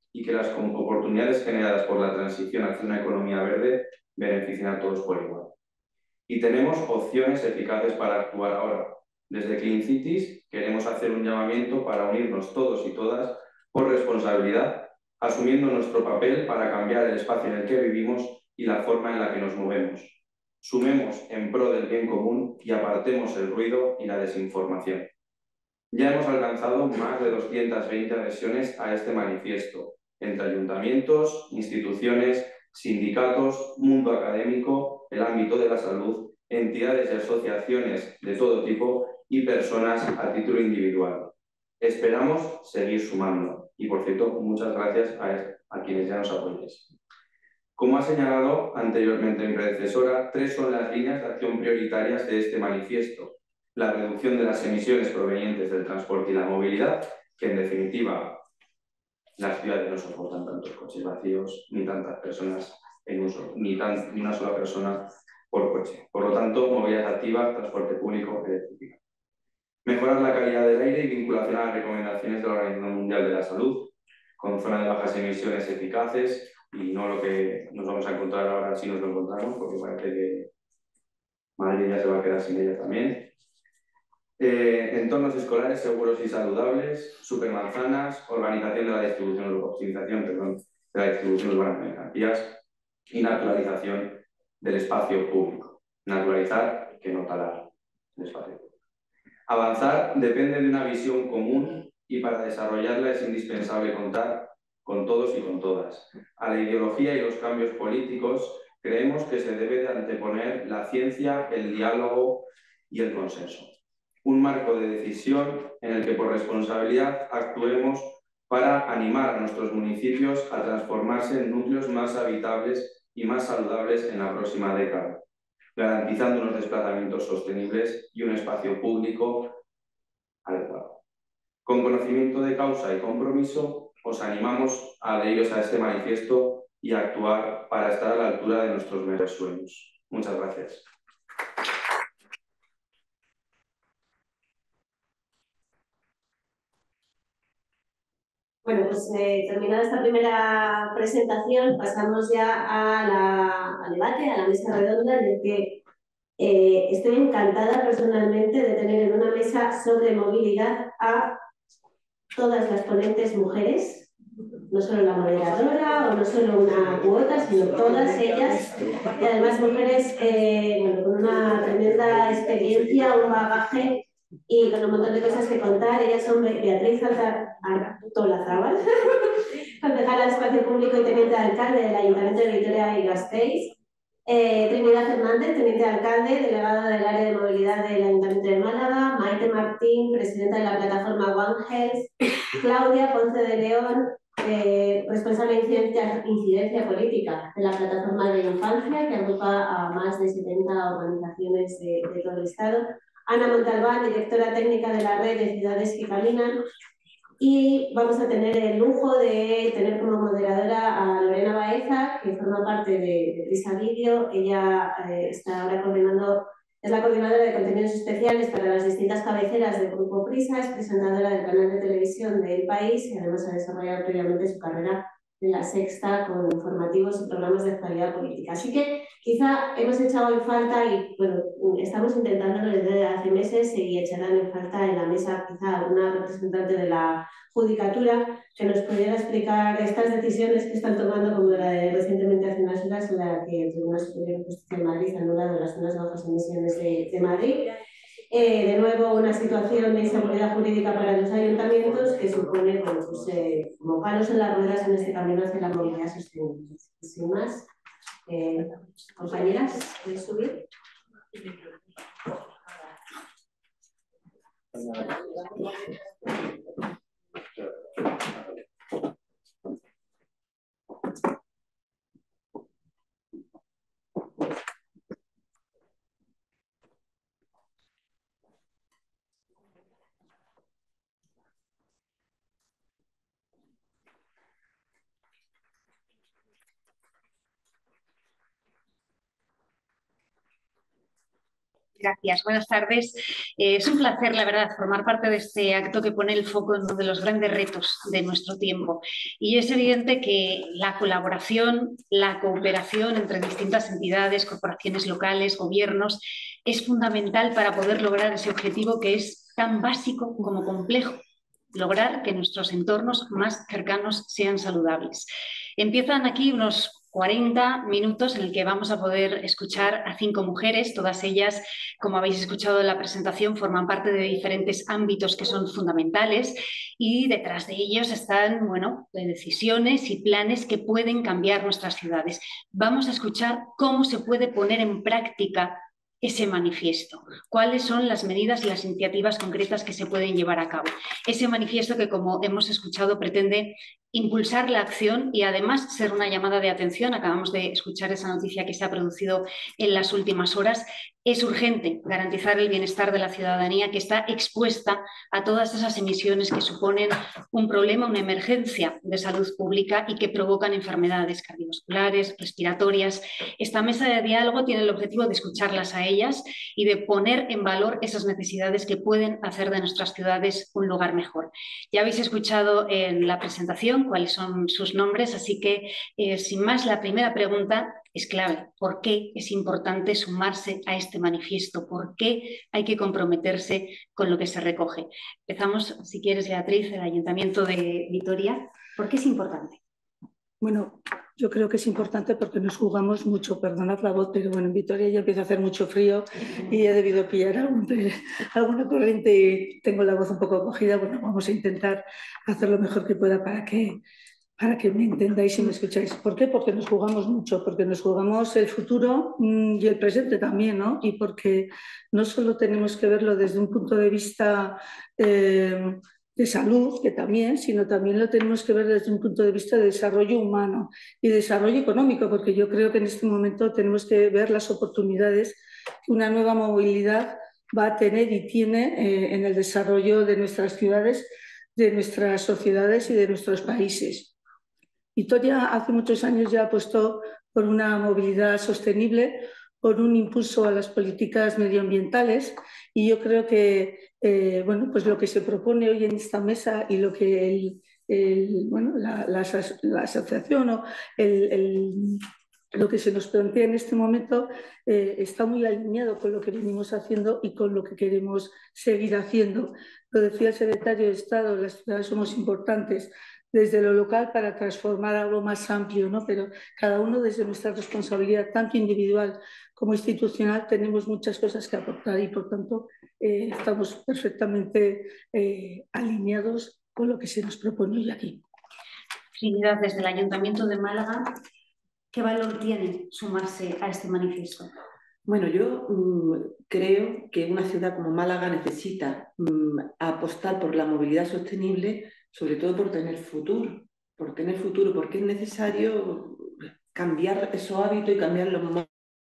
y que las oportunidades generadas por la transición hacia una economía verde beneficien a todos por igual. Y tenemos opciones eficaces para actuar ahora. Desde Clean Cities queremos hacer un llamamiento para unirnos todos y todas por responsabilidad, asumiendo nuestro papel para cambiar el espacio en el que vivimos y la forma en la que nos movemos. Sumemos en pro del bien común y apartemos el ruido y la desinformación. Ya hemos alcanzado más de 220 adhesiones a este manifiesto, entre ayuntamientos, instituciones, sindicatos, mundo académico, el ámbito de la salud, entidades y asociaciones de todo tipo y personas a título individual. Esperamos seguir sumando y, por cierto, muchas gracias a quienes ya nos apoyáis. Como ha señalado anteriormente mi predecesora, 3 son las líneas de acción prioritarias de este manifiesto. La reducción de las emisiones provenientes del transporte y la movilidad, que en definitiva las ciudades no soportan tantos coches vacíos ni tantas personas en uso, ni una sola persona por coche. Por lo tanto, movilidad activa, transporte público, electricidad. Mejorar la calidad del aire y vinculación a las recomendaciones de la Organización Mundial de la Salud, con zonas de bajas emisiones eficaces y no lo que nos vamos a encontrar ahora si nos lo encontramos, porque parece que Madrid ya se va a quedar sin ella también. Entornos escolares seguros y saludables, supermanzanas, organización de la distribución, optimización, de la distribución urbana de mercancías y naturalización del espacio público. Naturalizar, que no talar el espacio público. Avanzar depende de una visión común y para desarrollarla es indispensable contar con todos y con todas. A la ideología y los cambios políticos creemos que se debe de anteponer la ciencia, el diálogo y el consenso. Un marco de decisión en el que por responsabilidad actuemos para animar a nuestros municipios a transformarse en núcleos más habitables y más saludables en la próxima década, garantizando unos desplazamientos sostenibles y un espacio público adecuado. Con conocimiento de causa y compromiso, os animamos a adheriros a este manifiesto y a actuar para estar a la altura de nuestros mejores sueños. Muchas gracias. Bueno, pues terminada esta primera presentación, pasamos ya al debate, a la mesa redonda, en el que estoy encantada personalmente de tener en una mesa sobre movilidad a todas las ponentes mujeres, no solo la moderadora o no solo una cuota, sino todas ellas, y además mujeres bueno, con una tremenda experiencia, un bagaje y con un montón de cosas que contar. Ellas son Beatriz Artolazábal, concejala de Espacio Público y teniente alcalde del Ayuntamiento de Vitoria y Gasteiz. Trinidad Fernández, teniente alcalde, delegada del área de movilidad del Ayuntamiento de Málaga. Maite Martín, presidenta de la plataforma One Health. Claudia Ponce de León, responsable de incidencia política de la plataforma de infancia, que agrupa a más de 70 organizaciones de todo el Estado. Ana Montalbán, directora técnica de la red de Ciudades que Caminan. Y vamos a tener el lujo de tener como moderadora a Lorena Baeza, que forma parte de Prisa Vídeo. Ella está ahora es la coordinadora de contenidos especiales para las distintas cabeceras del Grupo Prisa, es presentadora del canal de televisión de El País y además ha desarrollado previamente su carrera en La Sexta con informativos y programas de actualidad política. Así que quizá hemos echado en falta, y bueno, estamos intentándolo desde hace meses y echarán en falta en la mesa quizá alguna representante de la judicatura que nos pudiera explicar estas decisiones que están tomando, como la de recientemente hace unas horas, en la que el Tribunal Superior de Justicia de Madrid ha anulado las zonas de bajas emisiones de Madrid. De nuevo, una situación de inseguridad jurídica para los ayuntamientos que supone, bueno, pues, como palos en las ruedas en este camino hacia la movilidad sostenible. Sin más, compañeras, ¿puedes subir? Gracias, buenas tardes. Es un placer, la verdad, formar parte de este acto que pone el foco en uno de los grandes retos de nuestro tiempo. Y es evidente que la colaboración, la cooperación entre distintas entidades, corporaciones locales, gobiernos, es fundamental para poder lograr ese objetivo que es tan básico como complejo: lograr que nuestros entornos más cercanos sean saludables. Empiezan aquí unos 40 minutos en el que vamos a poder escuchar a 5 mujeres. Todas ellas, como habéis escuchado en la presentación, forman parte de diferentes ámbitos que son fundamentales, y detrás de ellos están, bueno, decisiones y planes que pueden cambiar nuestras ciudades. Vamos a escuchar cómo se puede poner en práctica ese manifiesto, cuáles son las medidas y las iniciativas concretas que se pueden llevar a cabo. Ese manifiesto que, como hemos escuchado, pretende impulsar la acción y además ser una llamada de atención. Acabamos de escuchar esa noticia que se ha producido en las últimas horas. Es urgente garantizar el bienestar de la ciudadanía, que está expuesta a todas esas emisiones que suponen un problema, una emergencia de salud pública y que provocan enfermedades cardiovasculares, respiratorias. Esta mesa de diálogo tiene el objetivo de escucharlas a ellas y de poner en valor esas necesidades que pueden hacer de nuestras ciudades un lugar mejor. Ya habéis escuchado en la presentación cuáles son sus nombres, así que sin más, la primera pregunta es clave. ¿Por qué es importante sumarse a este manifiesto? ¿Por qué hay que comprometerse con lo que se recoge? Empezamos, si quieres, Beatriz, del Ayuntamiento de Vitoria. ¿Por qué es importante? Bueno, yo creo que es importante porque nos jugamos mucho, perdonad la voz, pero bueno, en Vitoria ya empieza a hacer mucho frío y he debido pillar alguna corriente y tengo la voz un poco cogida. Bueno, vamos a intentar hacer lo mejor que pueda para que me entendáis y me escucháis. ¿Por qué? Porque nos jugamos mucho, porque nos jugamos el futuro y el presente también, ¿no? Y porque no solo tenemos que verlo desde un punto de vista de salud, que también, sino también lo tenemos que ver desde un punto de vista de desarrollo humano y desarrollo económico, porque yo creo que en este momento tenemos que ver las oportunidades que una nueva movilidad va a tener y tiene en el desarrollo de nuestras ciudades, de nuestras sociedades y de nuestros países. Vitoria hace muchos años ya apostó por una movilidad sostenible, por un impulso a las políticas medioambientales, y yo creo que bueno, pues lo que se propone hoy en esta mesa y lo que bueno, la asociación o lo que se nos plantea en este momento está muy alineado con lo que venimos haciendo y con lo que queremos seguir haciendo. Lo decía el secretario de Estado, las ciudades somos importantes desde lo local para transformar algo más amplio, ¿no? Pero cada uno desde nuestra responsabilidad, tanto individual como institucional, tenemos muchas cosas que aportar y, por tanto, estamos perfectamente alineados con lo que se nos propone hoy aquí. Trinidad, desde el Ayuntamiento de Málaga, ¿qué valor tiene sumarse a este manifiesto? Bueno, yo creo que una ciudad como Málaga necesita apostar por la movilidad sostenible, sobre todo por tener futuro, porque es necesario cambiar esos hábitos y cambiar los modos.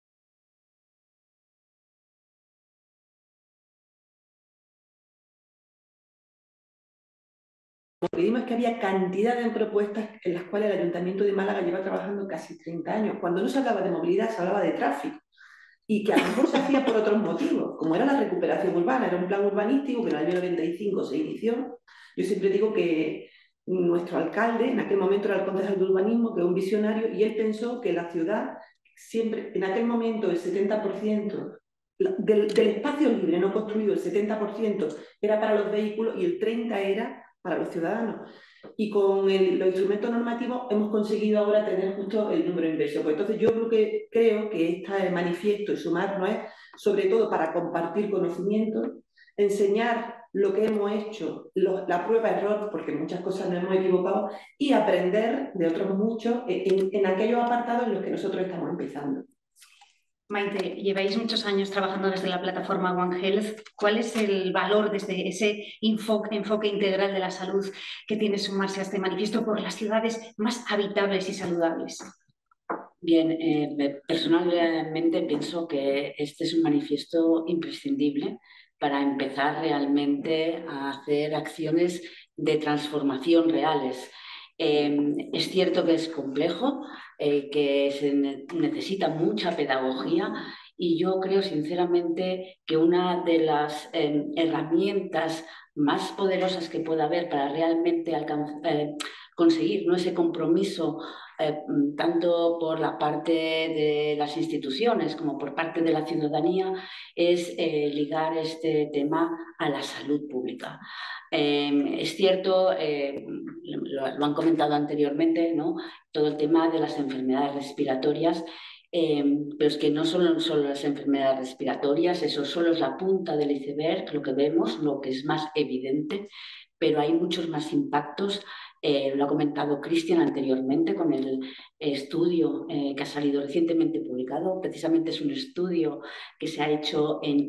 Lo que vimos es que había cantidad de propuestas en las cuales el Ayuntamiento de Málaga lleva trabajando casi 30 años. Cuando no se hablaba de movilidad, se hablaba de tráfico. Y que a lo mejor se hacía por otros motivos, como era la recuperación urbana, era un plan urbanístico que en el año 95 se inició. Yo siempre digo que nuestro alcalde, en aquel momento era el concejal de urbanismo, que era un visionario, y él pensó que la ciudad, siempre, en aquel momento el 70% del espacio libre no construido, el 70% era para los vehículos y el 30% era para los ciudadanos. Y con los instrumentos normativos hemos conseguido ahora tener justo el número inverso. Pues entonces yo creo que este manifiesto y sumarnos es sobre todo para compartir conocimientos, enseñar lo que hemos hecho, la prueba-error, porque en muchas cosas nos hemos equivocado, y aprender de otros muchos en aquellos apartados en los que nosotros estamos empezando. Maite, lleváis muchos años trabajando desde la plataforma One Health. ¿Cuál es el valor desde ese enfoque integral de la salud que tiene sumarse a este manifiesto por las ciudades más habitables y saludables? Bien, personalmente pienso que este es un manifiesto imprescindible para empezar realmente a hacer acciones de transformación reales. Es cierto que es complejo, que se necesita mucha pedagogía y yo creo sinceramente que una de las herramientas más poderosas que pueda haber para realmente conseguir, ¿no?, ese compromiso tanto por la parte de las instituciones como por parte de la ciudadanía, es ligar este tema a la salud pública. Es cierto, lo han comentado anteriormente, ¿no?, todo el tema de las enfermedades respiratorias, pero es que no son solo las enfermedades respiratorias, eso solo es la punta del iceberg, lo que vemos, lo que es más evidente, pero hay muchos más impactos. Lo ha comentado Cristian anteriormente con el estudio que ha salido recientemente publicado. Precisamente es un estudio que se ha hecho en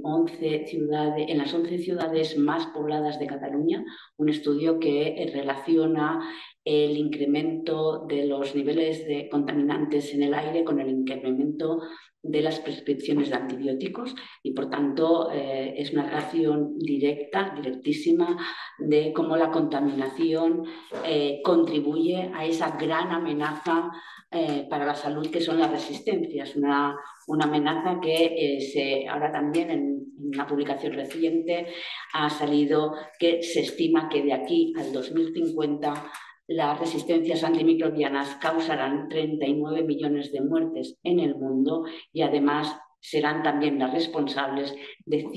las 11 ciudades más pobladas de Cataluña, un estudio que relaciona el incremento de los niveles de contaminantes en el aire con el incremento de las prescripciones de antibióticos y, por tanto, es una relación directísima de cómo la contaminación contribuye a esa gran amenaza para la salud que son las resistencias, una amenaza que ahora también en una publicación reciente ha salido que se estima que de aquí al 2050 las resistencias antimicrobianas causarán 39 millones de muertes en el mundo y además serán también las responsables de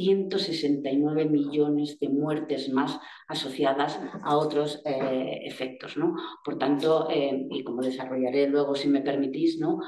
169 millones de muertes más asociadas a otros efectos, ¿no? Por tanto, y como desarrollaré luego si me permitís, ¿no?,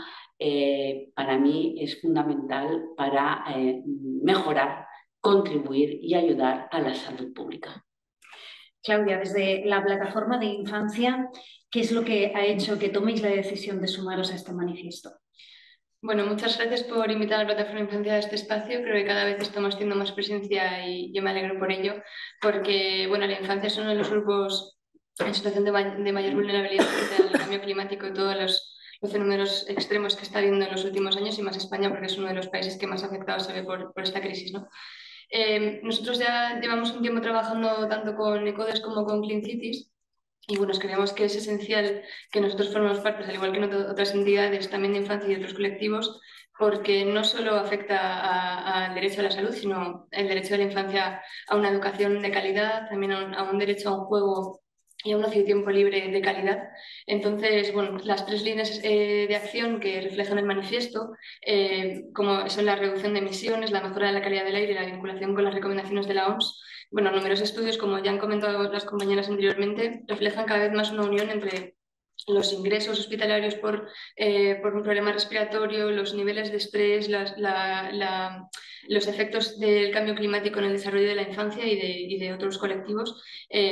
para mí es fundamental para mejorar, contribuir y ayudar a la salud pública. Claudia, desde la plataforma de infancia, ¿qué es lo que ha hecho que toméis la decisión de sumaros a este manifiesto? Bueno, muchas gracias por invitar a la plataforma de infancia a este espacio. Creo que cada vez estamos teniendo más presencia y yo me alegro por ello, porque bueno, la infancia es uno de los grupos en situación de mayor vulnerabilidad frente al cambio climático y todos los fenómenos extremos que está habiendo en los últimos años, y más España, porque es uno de los países que más afectados se ve por esta crisis, ¿no? Nosotros ya llevamos un tiempo trabajando tanto con Ecodes como con Clean Cities y bueno, creemos que es esencial que nosotros formemos parte, al igual que en otras entidades también de infancia y otros colectivos, porque no solo afecta al derecho a la salud, sino el derecho de la infancia a una educación de calidad, también a un derecho a un juego y a un ocio y tiempo libre de calidad. Entonces, bueno, las 3 líneas de acción que reflejan el manifiesto, como son la reducción de emisiones, la mejora de la calidad del aire y la vinculación con las recomendaciones de la OMS, bueno, numerosos estudios, como ya han comentado las compañeras anteriormente, reflejan cada vez más una unión entre los ingresos hospitalarios por un problema respiratorio, los niveles de estrés, los efectos del cambio climático en el desarrollo de la infancia y de otros colectivos.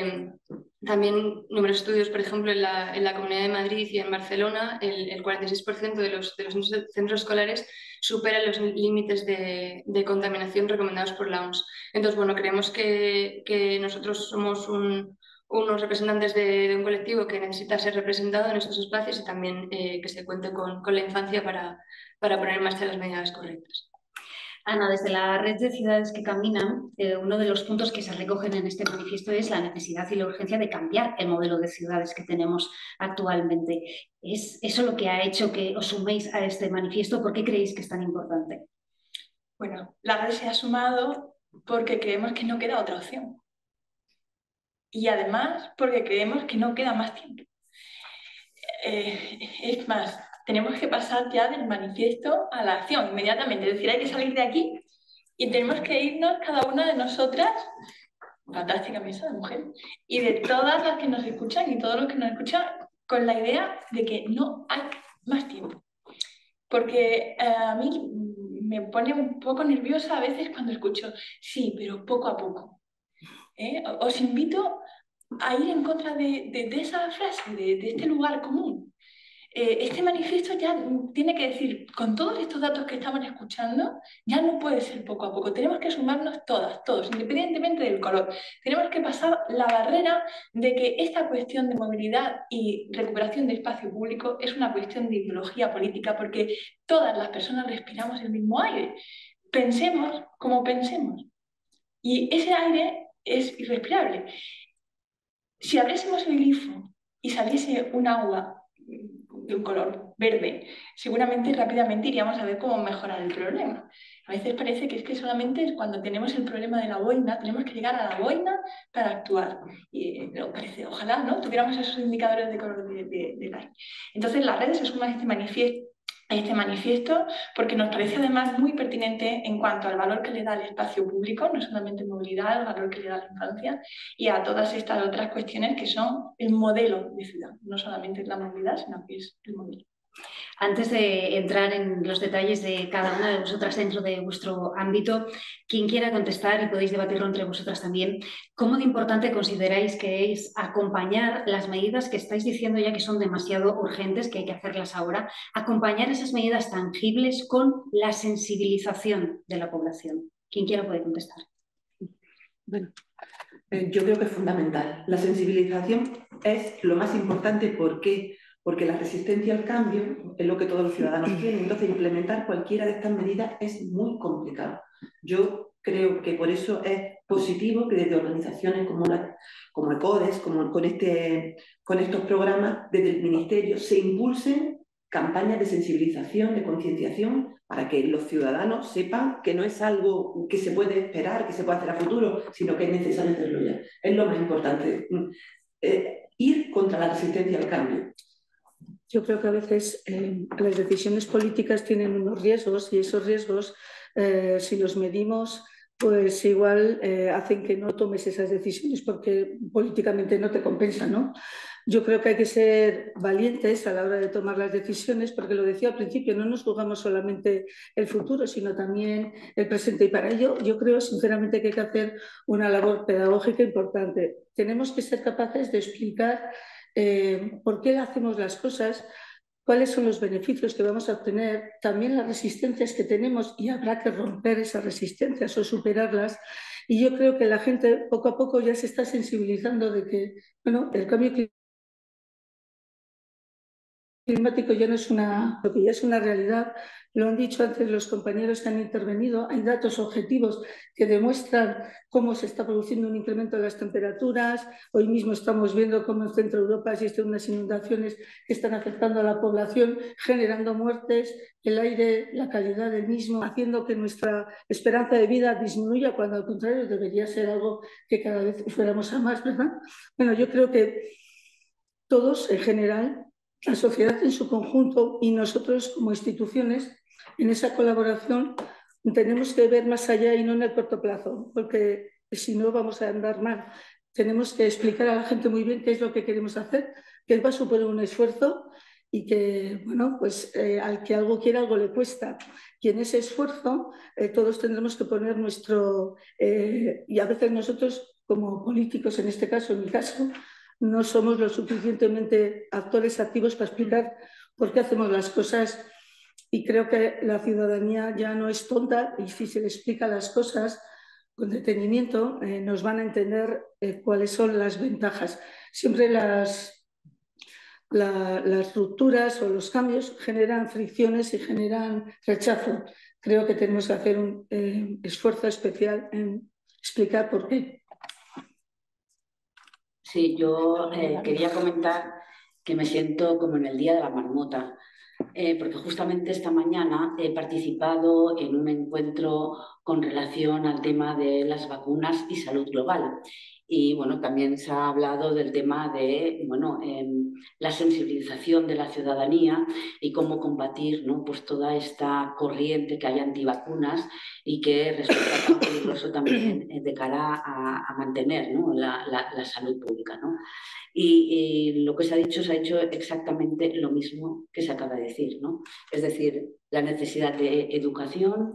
También numerosos estudios, por ejemplo, en la Comunidad de Madrid y en Barcelona, el 46% de los centros escolares superan los límites de contaminación recomendados por la OMS. Entonces, bueno, creemos que nosotros somos unos representantes de un colectivo que necesita ser representado en estos espacios y también que se cuente con la infancia para poner en marcha las medidas correctas. Ana, desde la red de ciudades que caminan, uno de los puntos que se recogen en este manifiesto es la necesidad y la urgencia de cambiar el modelo de ciudades que tenemos actualmente. ¿Es eso lo que ha hecho que os suméis a este manifiesto? ¿Por qué creéis que es tan importante? Bueno, la red se ha sumado porque creemos que no queda otra opción. Y además porque creemos que no queda más tiempo. Es más, tenemos que pasar ya del manifiesto a la acción inmediatamente. Es decir, hay que salir de aquí y tenemos que irnos cada una de nosotras, fantástica mesa de mujeres, y de todas las que nos escuchan y todos los que nos escuchan, con la idea de que no hay más tiempo. Porque a mí me pone un poco nerviosa a veces cuando escucho, sí, pero poco a poco. Os invito a ir en contra de esa frase, de este lugar común. Este manifiesto ya tiene que decir, con todos estos datos que estamos escuchando, ya no puede ser poco a poco. Tenemos que sumarnos todas, todos, independientemente del color. Tenemos que pasar la barrera de que esta cuestión de movilidad y recuperación de espacio público es una cuestión de ideología política, porque todas las personas respiramos el mismo aire. Pensemos como pensemos. Y ese aire es irrespirable. Si abriésemos el grifo y saliese un agua de un color verde, seguramente rápidamente iríamos a ver cómo mejorar el problema. A veces parece que es que solamente es cuando tenemos el problema de la boina, tenemos que llegar a la boina para actuar. Y parece, ojalá, ¿no?, tuviéramos esos indicadores de color de like. Entonces las redes es este manifiesto porque nos parece además muy pertinente en cuanto al valor que le da el espacio público, no solamente movilidad, el valor que le da a la infancia y a todas estas otras cuestiones que son el modelo de ciudad, no solamente la movilidad, sino que es el modelo. Antes de entrar en los detalles de cada una de vosotras dentro de vuestro ámbito, quien quiera contestar, y podéis debatirlo entre vosotras también, ¿cómo de importante consideráis que es acompañar las medidas que estáis diciendo ya que son demasiado urgentes, que hay que hacerlas ahora, acompañar esas medidas tangibles con la sensibilización de la población? Quien quiera puede contestar. Bueno, yo creo que es fundamental. La sensibilización es lo más importante. ¿Por qué? Porque la resistencia al cambio es lo que todos los ciudadanos tienen. Entonces, implementar cualquiera de estas medidas es muy complicado. Yo creo que por eso es positivo que desde organizaciones como ECODES, con estos programas, desde el Ministerio, se impulsen campañas de sensibilización, de concienciación, para que los ciudadanos sepan que no es algo que se puede esperar, que se puede hacer a futuro, sino que es necesario hacerlo ya. Es lo más importante. Ir contra la resistencia al cambio. Yo creo que a veces las decisiones políticas tienen unos riesgos y esos riesgos, si los medimos, pues igual hacen que no tomes esas decisiones porque políticamente no te compensa, ¿no? Yo creo que hay que ser valientes a la hora de tomar las decisiones porque, lo decía al principio, no nos jugamos solamente el futuro, sino también el presente. Y para ello yo creo sinceramente que hay que hacer una labor pedagógica importante. Tenemos que ser capaces de explicar por qué hacemos las cosas, cuáles son los beneficios que vamos a obtener, también las resistencias que tenemos, y habrá que romper esas resistencias o superarlas. Y yo creo que la gente poco a poco ya se está sensibilizando de que, bueno, el cambio climático ya no es lo que ya es una realidad. Lo han dicho antes los compañeros que han intervenido. Hay datos objetivos que demuestran cómo se está produciendo un incremento de las temperaturas. Hoy mismo estamos viendo cómo en Centro Europa existen unas inundaciones que están afectando a la población, generando muertes, el aire, la calidad del mismo, haciendo que nuestra esperanza de vida disminuya, cuando al contrario debería ser algo que cada vez fuéramos a más, ¿verdad? Bueno, yo creo que todos en general, la sociedad en su conjunto y nosotros como instituciones, en esa colaboración tenemos que ver más allá y no en el corto plazo, porque si no vamos a andar mal. Tenemos que explicar a la gente muy bien qué es lo que queremos hacer, que va a suponer un esfuerzo y que, bueno, pues al que algo quiere, algo le cuesta. Y en ese esfuerzo todos tendremos que poner nuestro... y a veces nosotros, como políticos, en este caso, en mi caso, no somos lo suficientemente actores activos para explicar por qué hacemos las cosas, y creo que la ciudadanía ya no es tonta, y si se le explica las cosas con detenimiento nos van a entender cuáles son las ventajas. Siempre las rupturas o los cambios generan fricciones y generan rechazo. Creo que tenemos que hacer un esfuerzo especial en explicar por qué. Sí, yo quería comentar que me siento como en el Día de la Marmota, porque justamente esta mañana he participado en un encuentro con relación al tema de las vacunas y salud global. Y bueno, también se ha hablado del tema de la sensibilización de la ciudadanía y cómo combatir, ¿no?, pues toda esta corriente que hay antivacunas y que resulta tan peligroso también de cara a mantener, ¿no?, la salud pública, ¿no? Y lo que se ha hecho exactamente lo mismo que se acaba de decir, ¿no? Es decir, la necesidad de educación,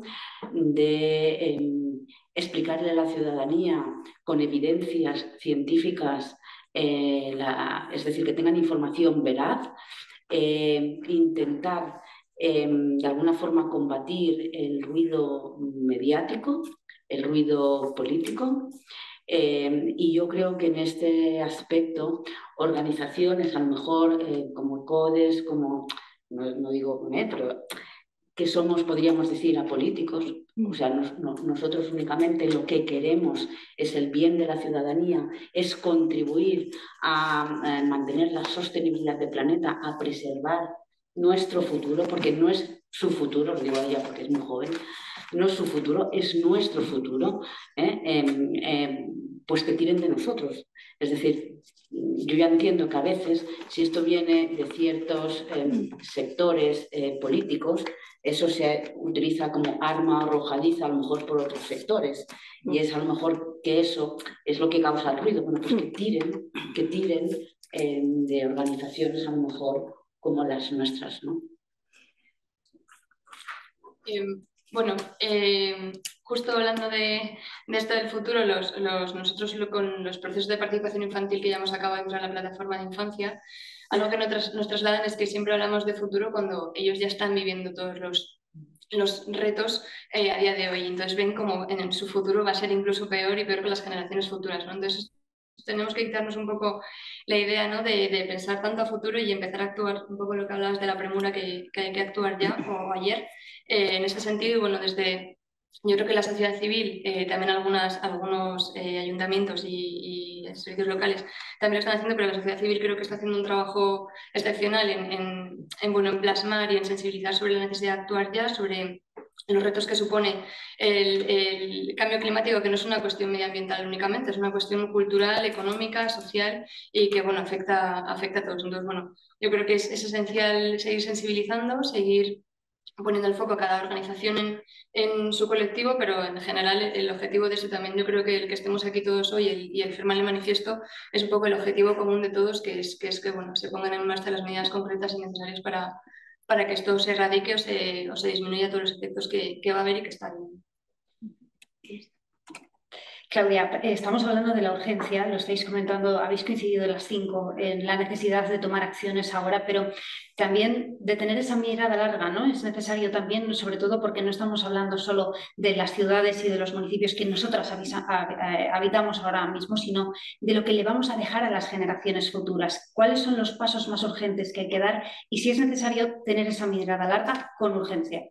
de explicarle a la ciudadanía con evidencias científicas, es decir, que tengan información veraz, intentar de alguna forma combatir el ruido mediático, el ruido político. Y yo creo que en este aspecto organizaciones, a lo mejor como ECODES, como, no digo, pero que somos, podríamos decir, apolíticos, o sea, nosotros únicamente lo que queremos es el bien de la ciudadanía, es contribuir a mantener la sostenibilidad del planeta, a preservar nuestro futuro, porque no es su futuro, digo ella porque es muy joven, no es su futuro, es nuestro futuro, pues que tiren de nosotros. Es decir, yo ya entiendo que a veces, si esto viene de ciertos sectores políticos, eso se utiliza como arma arrojadiza a lo mejor por otros sectores, y es a lo mejor que eso es lo que causa el ruido. Bueno, pues que tiren de organizaciones a lo mejor como las nuestras, ¿no? Bueno, justo hablando de esto del futuro, nosotros con los procesos de participación infantil que llevamos a cabo dentro de la plataforma de infancia, algo que nos trasladan es que siempre hablamos de futuro cuando ellos ya están viviendo todos los retos a día de hoy. Entonces ven como en su futuro va a ser incluso peor y peor que las generaciones futuras, ¿no? Entonces tenemos que quitarnos un poco la idea, ¿no?, de pensar tanto a futuro y empezar a actuar, un poco lo que hablabas de la premura, que hay que actuar ya o ayer. En ese sentido, bueno, yo creo que la sociedad civil, también algunos ayuntamientos y servicios locales también lo están haciendo, pero la sociedad civil creo que está haciendo un trabajo excepcional en plasmar y en sensibilizar sobre la necesidad de actuar ya, sobre los retos que supone el cambio climático, que no es una cuestión medioambiental únicamente, es una cuestión cultural, económica, social y que, bueno, afecta a todos. Entonces, bueno, yo creo que es esencial seguir sensibilizando, seguir poniendo el foco a cada organización en su colectivo, pero en general el objetivo de eso también, yo creo que el que estemos aquí todos hoy y el firmar el manifiesto es un poco el objetivo común de todos, que es que bueno, se pongan en marcha las medidas concretas y necesarias para que esto se erradique o se disminuya todos los efectos que va a haber y que están. Claudia, estamos hablando de la urgencia, lo estáis comentando, habéis coincidido las 5 en la necesidad de tomar acciones ahora, pero también de tener esa mirada larga, ¿no? Es necesario también, sobre todo porque no estamos hablando solo de las ciudades y de los municipios que nosotras habitamos ahora mismo, sino de lo que le vamos a dejar a las generaciones futuras. ¿Cuáles son los pasos más urgentes que hay que dar? Y si es necesario tener esa mirada larga con urgencia.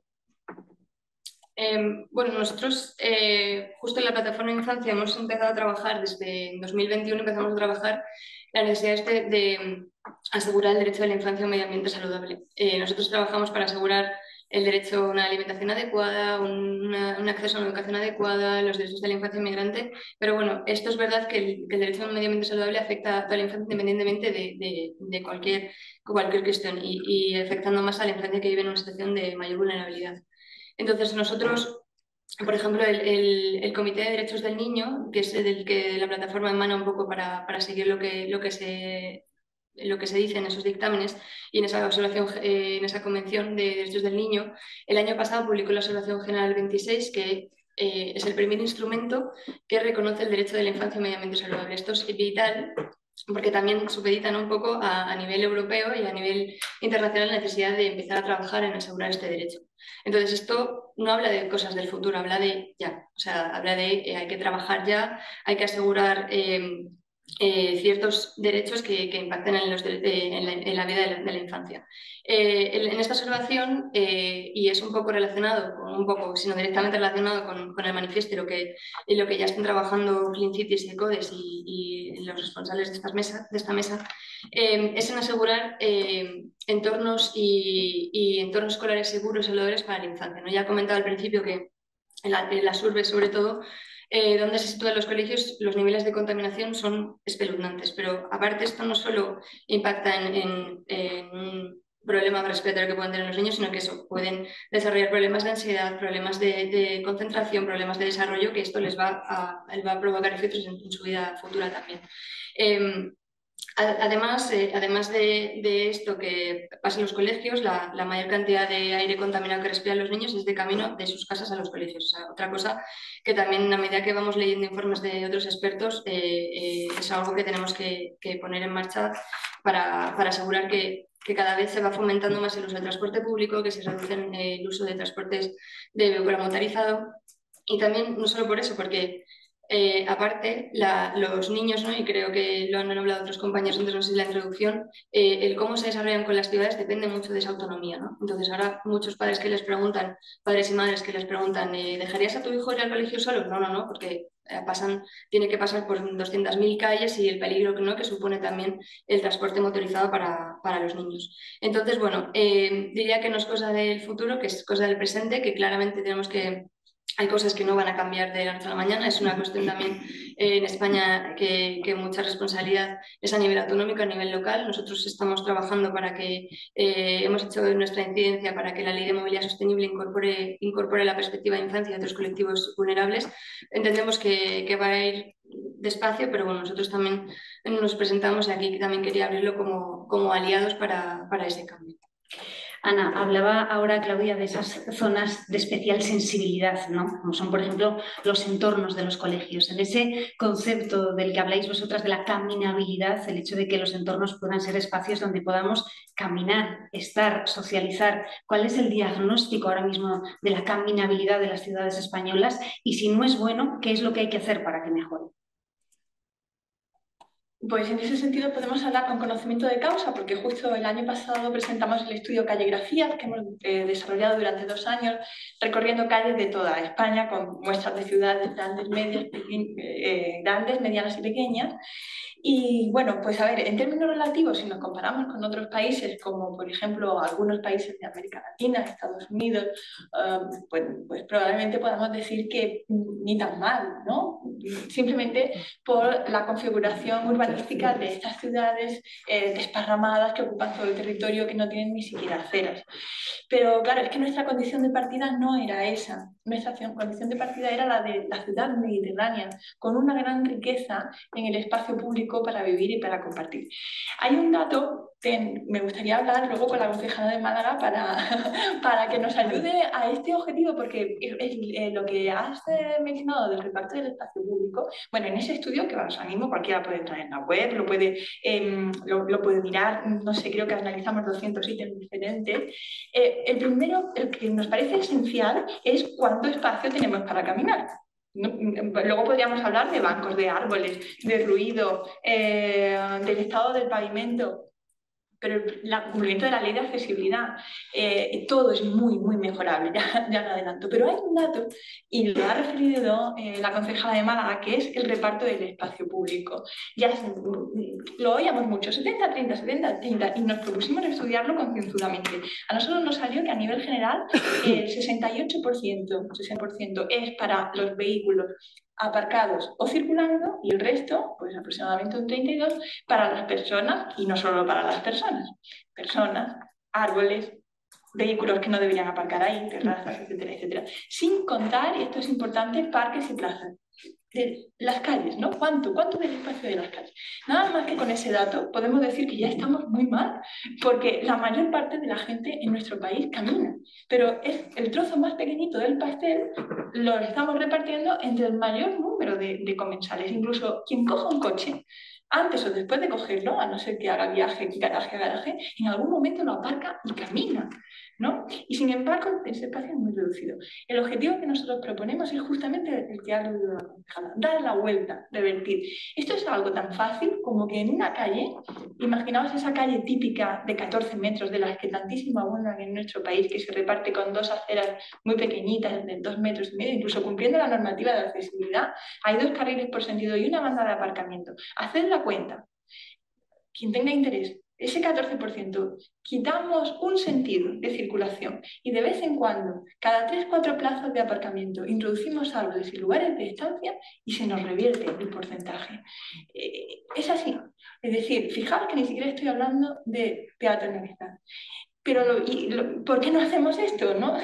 Bueno, nosotros justo en la plataforma de infancia hemos empezado a trabajar desde 2021, empezamos a trabajar la necesidad de asegurar el derecho de la infancia a un medio ambiente saludable. Nosotros trabajamos para asegurar el derecho a una alimentación adecuada, un acceso a una educación adecuada, los derechos de la infancia inmigrante, pero bueno, esto es verdad que el derecho a un medio ambiente saludable afecta a toda la infancia independientemente de cualquier cuestión y afectando más a la infancia que vive en una situación de mayor vulnerabilidad. Entonces nosotros, por ejemplo, el Comité de Derechos del Niño, que es del que la plataforma emana un poco para seguir lo que se dice en esos dictámenes y en esa observación, en esa Convención de Derechos del Niño, el año pasado publicó la Observación General 26, que es el primer instrumento que reconoce el derecho de la infancia a un medio ambiente saludable. Esto es vital porque también supedita, ¿no?, un poco a nivel europeo y a nivel internacional la necesidad de empezar a trabajar en asegurar este derecho. Entonces, esto no habla de cosas del futuro, habla de ya, o sea, habla de hay que trabajar ya, hay que asegurar ciertos derechos que impacten en la vida de la infancia. En esta observación, y es un poco relacionado, sino directamente relacionado con el manifiesto y lo que ya están trabajando Clean Cities y ECODES y los responsables de esta mesa, es en asegurar entornos y entornos escolares seguros y saludales para la infancia, ¿no? Ya he comentado al principio que en las urbes, sobre todo, donde se sitúan los colegios, los niveles de contaminación son espeluznantes, pero aparte esto no solo impacta en un problema respiratorio que pueden tener los niños, sino que eso, pueden desarrollar problemas de ansiedad, problemas de concentración, problemas de desarrollo, que esto les va a provocar efectos en su vida futura también. Además de esto que pasa en los colegios, la mayor cantidad de aire contaminado que respiran los niños es de camino de sus casas a los colegios. O sea, otra cosa que también, a medida que vamos leyendo informes de otros expertos, es algo que tenemos que poner en marcha para asegurar que cada vez se va fomentando más el uso del transporte público, que se reduce el uso de transportes de vehículo motorizado. Y también, no solo por eso, porque aparte, los niños, ¿no?, y creo que lo han hablado otros compañeros antes, no sé si la introducción, el cómo se desarrollan con las ciudades depende mucho de esa autonomía, ¿no? Entonces ahora muchos padres y madres que les preguntan, ¿dejarías a tu hijo ir al colegio solo? No, porque tiene que pasar por 200.000 calles y el peligro que supone también el transporte motorizado para los niños. Entonces, bueno, diría que no es cosa del futuro, que es cosa del presente, que claramente hay cosas que no van a cambiar de la noche a la mañana. Es una cuestión también en España que mucha responsabilidad es a nivel autonómico, a nivel local. Nosotros estamos trabajando para que, hemos hecho nuestra incidencia para que la Ley de Movilidad Sostenible incorpore la perspectiva de infancia y otros colectivos vulnerables. Entendemos que va a ir despacio, pero bueno, nosotros también nos presentamos aquí, que también quería abrirlo como aliados para ese cambio. Ana, hablaba ahora Claudia de esas zonas de especial sensibilidad, ¿no? Como son, por ejemplo, los entornos de los colegios. En ese concepto del que habláis vosotras de la caminabilidad, el hecho de que los entornos puedan ser espacios donde podamos caminar, estar, socializar. ¿Cuál es el diagnóstico ahora mismo de la caminabilidad de las ciudades españolas? Y si no es bueno, ¿qué es lo que hay que hacer para que mejore? Pues en ese sentido podemos hablar con conocimiento de causa, porque justo el año pasado presentamos el estudio Callegrafías, que hemos desarrollado durante 2 años, recorriendo calles de toda España con muestras de ciudades grandes, medianas y pequeñas. Y bueno, pues a ver, en términos relativos, si nos comparamos con otros países, como por ejemplo algunos países de América Latina, Estados Unidos, pues probablemente podamos decir que ni tan mal, ¿no? Simplemente por la configuración urbanística de estas ciudades desparramadas que ocupan todo el territorio, que no tienen ni siquiera aceras. Pero claro, es que nuestra condición de partida no era esa. Nuestra condición de partida era la de la ciudad mediterránea, con una gran riqueza en el espacio público para vivir y para compartir. Hay un dato que me gustaría hablar luego con la concejala de Málaga para que nos ayude a este objetivo, porque lo que has mencionado del reparto del espacio público, bueno, en ese estudio que os animo, cualquiera puede entrar en la web, lo puede mirar, no sé, creo que analizamos 200 ítems diferentes. El primero, el que nos parece esencial, es cuánto espacio tenemos para caminar. Luego podríamos hablar de bancos, de árboles, de ruido, del estado del pavimento, pero el cumplimiento de la ley de accesibilidad, todo es muy, muy mejorable, ya lo adelanto. Pero hay un dato, y lo ha referido la concejala de Málaga, que es el reparto del espacio público. Ya lo oíamos mucho, 70-30, 70-30, y nos propusimos estudiarlo concienzudamente. A nosotros nos salió que a nivel general el 60% es para los vehículos aparcados o circulando, y el resto, pues aproximadamente un 32%, para las personas, y no solo para las personas, árboles, vehículos que no deberían aparcar ahí, terrazas, etcétera, etcétera. Sin contar, y esto es importante, parques y plazas. De las calles, ¿no? ¿Cuánto del espacio de las calles? Nada más que con ese dato podemos decir que ya estamos muy mal, porque la mayor parte de la gente en nuestro país camina, pero es el trozo más pequeñito del pastel, lo estamos repartiendo entre el mayor número de comensales. Incluso quien coja un coche, antes o después de cogerlo, a no ser que haga viaje garaje a garaje, en algún momento lo aparca y camina, ¿no? Y sin embargo, ese espacio es muy reducido. El objetivo que nosotros proponemos es justamente el que ha aludido la concejala: dar la vuelta, revertir. Esto es algo tan fácil como que en una calle, imaginaos esa calle típica de 14 metros, de las que tantísimo abundan en nuestro país, que se reparte con 2 aceras muy pequeñitas, de 2,5 metros, incluso cumpliendo la normativa de accesibilidad, hay 2 carriles por sentido y una banda de aparcamiento. Haced la cuenta. Quien tenga interés, ese 14%, quitamos un sentido de circulación y de vez en cuando, cada 3-4 plazas de aparcamiento, introducimos árboles y lugares de estancia y se nos revierte el porcentaje. Es así. Es decir, fijaos que ni siquiera estoy hablando de peatonalizar. Pero ¿por qué no hacemos esto, no?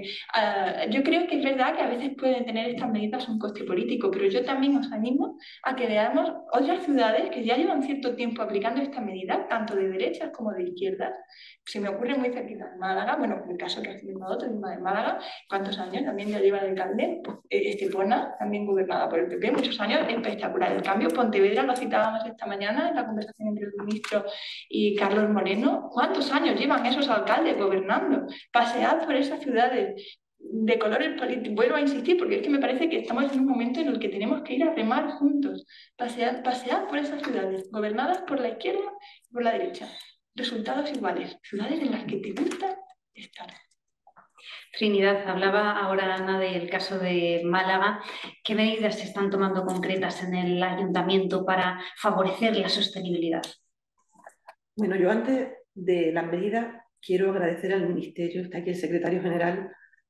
Yo creo que es verdad que a veces pueden tener estas medidas un coste político, pero yo también os animo a que veamos otras ciudades que ya llevan cierto tiempo aplicando esta medida, tanto de derechas como de izquierdas. Se me ocurre muy cerquita de Málaga, bueno, en el caso que has firmado tú misma de Málaga, ¿cuántos años también ya lleva el alcalde? Estepona, también gobernada por el PP, muchos años, espectacular. El cambio, Pontevedra, lo citábamos esta mañana en la conversación entre el ministro y Carlos Moreno. ¿Cuántos años llevan esos alcaldes gobernando? Pasead por esas ciudades de colores políticos. Vuelvo a insistir porque es que me parece que estamos en un momento en el que tenemos que ir a remar juntos. Pasead por esas ciudades gobernadas por la izquierda y por la derecha. Resultados iguales. Ciudades en las que te gusta estar. Trinidad, hablaba ahora Ana del caso de Málaga. ¿Qué medidas se están tomando concretas en el ayuntamiento para favorecer la sostenibilidad? Bueno, yo antes de las medidas quiero agradecer al Ministerio, está aquí el Secretario General,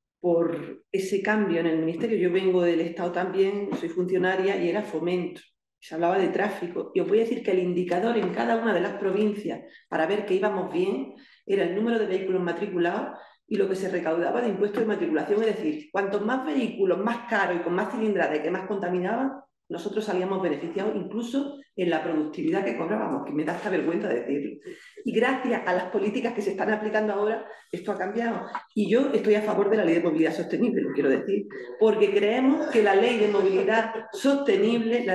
por ese cambio en el Ministerio. Yo vengo del Estado también, soy funcionaria y era Fomento. Se hablaba de tráfico. Y os voy a decir que el indicador en cada una de las provincias para ver que íbamos bien era el número de vehículos matriculados y lo que se recaudaba de impuestos de matriculación. Es decir, cuantos más vehículos, más caros y con más cilindrada y que más contaminaban, nosotros salíamos beneficiados incluso en la productividad que cobrábamos, que me da hasta vergüenza decirlo. Y gracias a las políticas que se están aplicando ahora, esto ha cambiado. Y yo estoy a favor de la Ley de Movilidad Sostenible, lo quiero decir, porque creemos que la Ley de Movilidad Sostenible,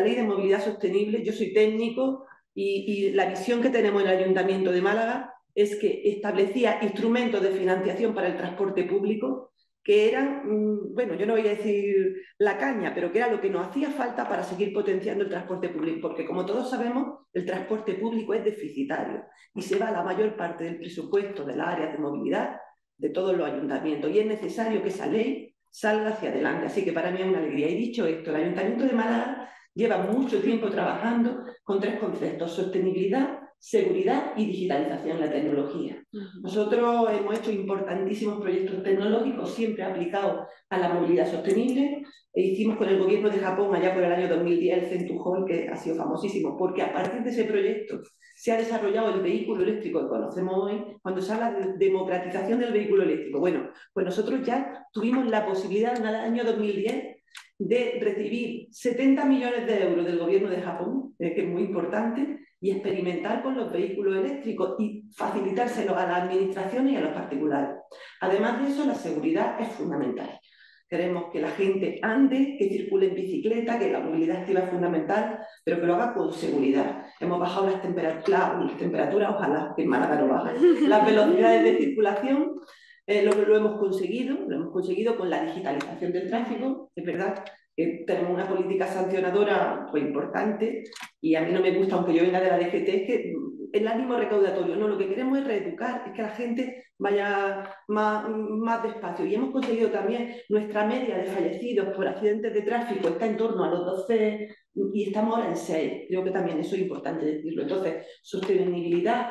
yo soy técnico y la visión que tenemos en el Ayuntamiento de Málaga es que establecía instrumentos de financiación para el transporte público que eran, bueno, yo no voy a decir la caña, pero que era lo que nos hacía falta para seguir potenciando el transporte público, porque como todos sabemos, el transporte público es deficitario y se va la mayor parte del presupuesto de las áreas de movilidad de todos los ayuntamientos y es necesario que esa ley salga hacia adelante. Así que para mí es una alegría. Y dicho esto, el Ayuntamiento de Málaga lleva mucho tiempo trabajando con 3 conceptos: sostenibilidad, seguridad y digitalización en la tecnología. Nosotros hemos hecho importantísimos proyectos tecnológicos siempre aplicados a la movilidad sostenible e hicimos con el gobierno de Japón allá por el año 2010 el Centu Hall, que ha sido famosísimo, porque a partir de ese proyecto se ha desarrollado el vehículo eléctrico que conocemos hoy. Cuando se habla de democratización del vehículo eléctrico, bueno, pues nosotros ya tuvimos la posibilidad en el año 2010 de recibir 70 millones de euros del gobierno de Japón, que es muy importante, y experimentar con los vehículos eléctricos y facilitárselo a las administraciones y a los particulares. Además de eso, la seguridad es fundamental. Queremos que la gente ande, que circule en bicicleta, que la movilidad activa es fundamental, pero que lo haga con seguridad. Hemos bajado las temperaturas, ojalá que en Málaga no bajen, las velocidades de circulación. Lo hemos conseguido con la digitalización del tráfico. Es verdad que tenemos una política sancionadora pues, importante y a mí no me gusta, aunque yo venga de la DGT, es que el ánimo recaudatorio, no, lo que queremos es reeducar, es que la gente vaya más despacio. Y hemos conseguido también nuestra media de fallecidos por accidentes de tráfico está en torno a los 12 y estamos ahora en 6. Creo que también eso es importante decirlo. Entonces, sostenibilidad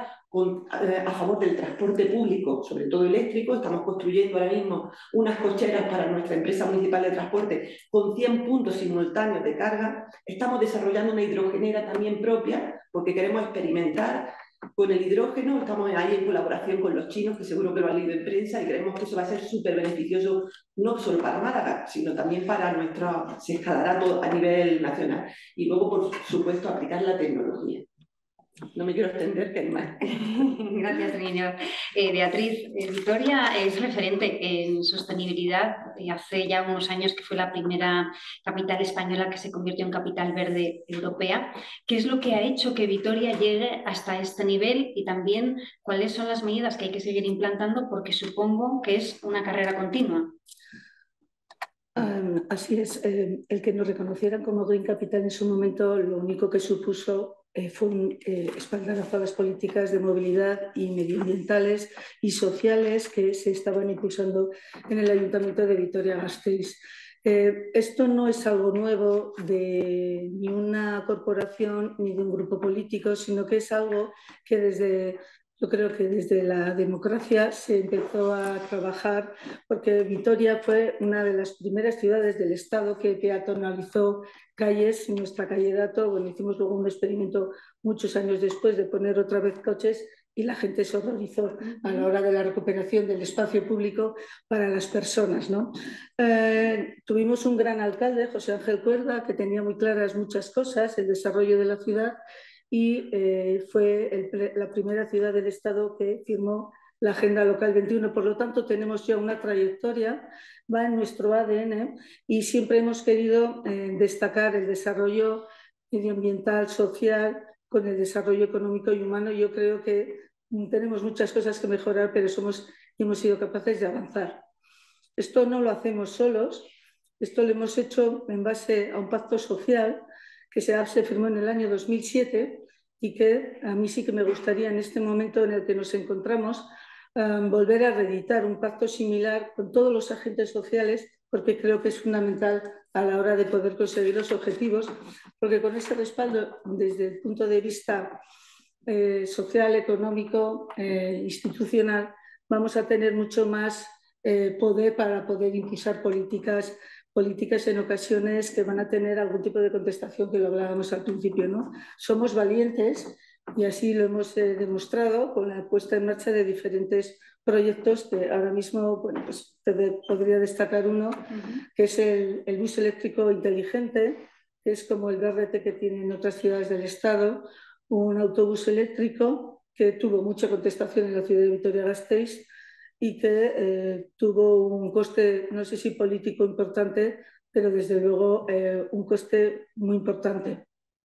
a favor del transporte público, sobre todo eléctrico. Estamos construyendo ahora mismo unas cocheras para nuestra empresa municipal de transporte con 100 puntos simultáneos de carga. Estamos desarrollando una hidrogenera también propia porque queremos experimentar con el hidrógeno. Estamos ahí en colaboración con los chinos, que seguro que lo han leído en prensa, y creemos que eso va a ser súper beneficioso no solo para Málaga, sino también para se escalará todo a nivel nacional. Y luego, por supuesto, aplicar la tecnología. No me quiero extender, que hay más. Gracias, Trinidad. Beatriz, Vitoria es referente en sostenibilidad. Hace ya unos años que fue la primera capital española que se convirtió en capital verde europea. ¿Qué es lo que ha hecho que Vitoria llegue hasta este nivel? Y también, ¿cuáles son las medidas que hay que seguir implantando? Porque supongo que es una carrera continua. Así es. El que nos reconocieran como Green Capital en su momento, lo único que supuso fue un espaldarazo a las políticas de movilidad y medioambientales y sociales que se estaban impulsando en el Ayuntamiento de Vitoria-Gasteiz. Esto no es algo nuevo de ni una corporación ni de un grupo político, sino que es algo que yo creo que desde la democracia se empezó a trabajar, porque Vitoria fue una de las primeras ciudades del Estado que peatonalizó calles. Nuestra calle Dato, bueno, hicimos luego un experimento muchos años después de poner otra vez coches y la gente se horrorizó a la hora de la recuperación del espacio público para las personas, ¿no? Tuvimos un gran alcalde, José Ángel Cuerda, que tenía muy claras muchas cosas, el desarrollo de la ciudad, y fue la primera ciudad del Estado que firmó la Agenda Local 21. Por lo tanto, tenemos ya una trayectoria, va en nuestro ADN, y siempre hemos querido destacar el desarrollo medioambiental, social, con el desarrollo económico y humano. Yo creo que tenemos muchas cosas que mejorar, pero hemos sido capaces de avanzar. Esto no lo hacemos solos, esto lo hemos hecho en base a un pacto social que se firmó en el año 2007 y que a mí sí que me gustaría, en este momento en el que nos encontramos, volver a reeditar un pacto similar con todos los agentes sociales, porque creo que es fundamental a la hora de poder conseguir los objetivos, porque con ese respaldo desde el punto de vista social, económico, institucional, vamos a tener mucho más poder para poder impulsar políticas en ocasiones que van a tener algún tipo de contestación, que lo hablábamos al principio, ¿no? Somos valientes y así lo hemos demostrado con la puesta en marcha de diferentes proyectos que ahora mismo, bueno, pues podría destacar uno, que es el bus eléctrico inteligente, que es como el BRT que tienen otras ciudades del Estado, un autobús eléctrico que tuvo mucha contestación en la ciudad de Vitoria-Gasteiz y que tuvo un coste, no sé si político importante, pero desde luego un coste muy importante.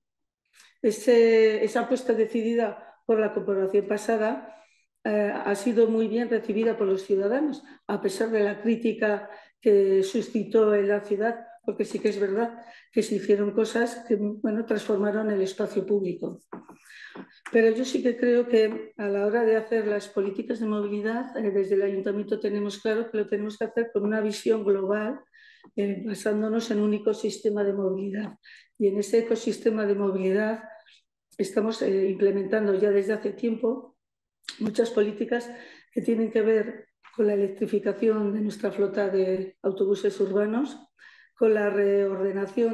Esa apuesta decidida por la corporación pasada ha sido muy bien recibida por los ciudadanos, a pesar de la crítica que suscitó en la ciudad, porque sí que es verdad que se hicieron cosas que, bueno, transformaron el espacio público. Pero yo sí que creo que a la hora de hacer las políticas de movilidad, desde el ayuntamiento tenemos claro que lo tenemos que hacer con una visión global, basándonos en un ecosistema de movilidad. Y en ese ecosistema de movilidad estamos implementando ya desde hace tiempo muchas políticas que tienen que ver con la electrificación de nuestra flota de autobuses urbanos, con la reordenación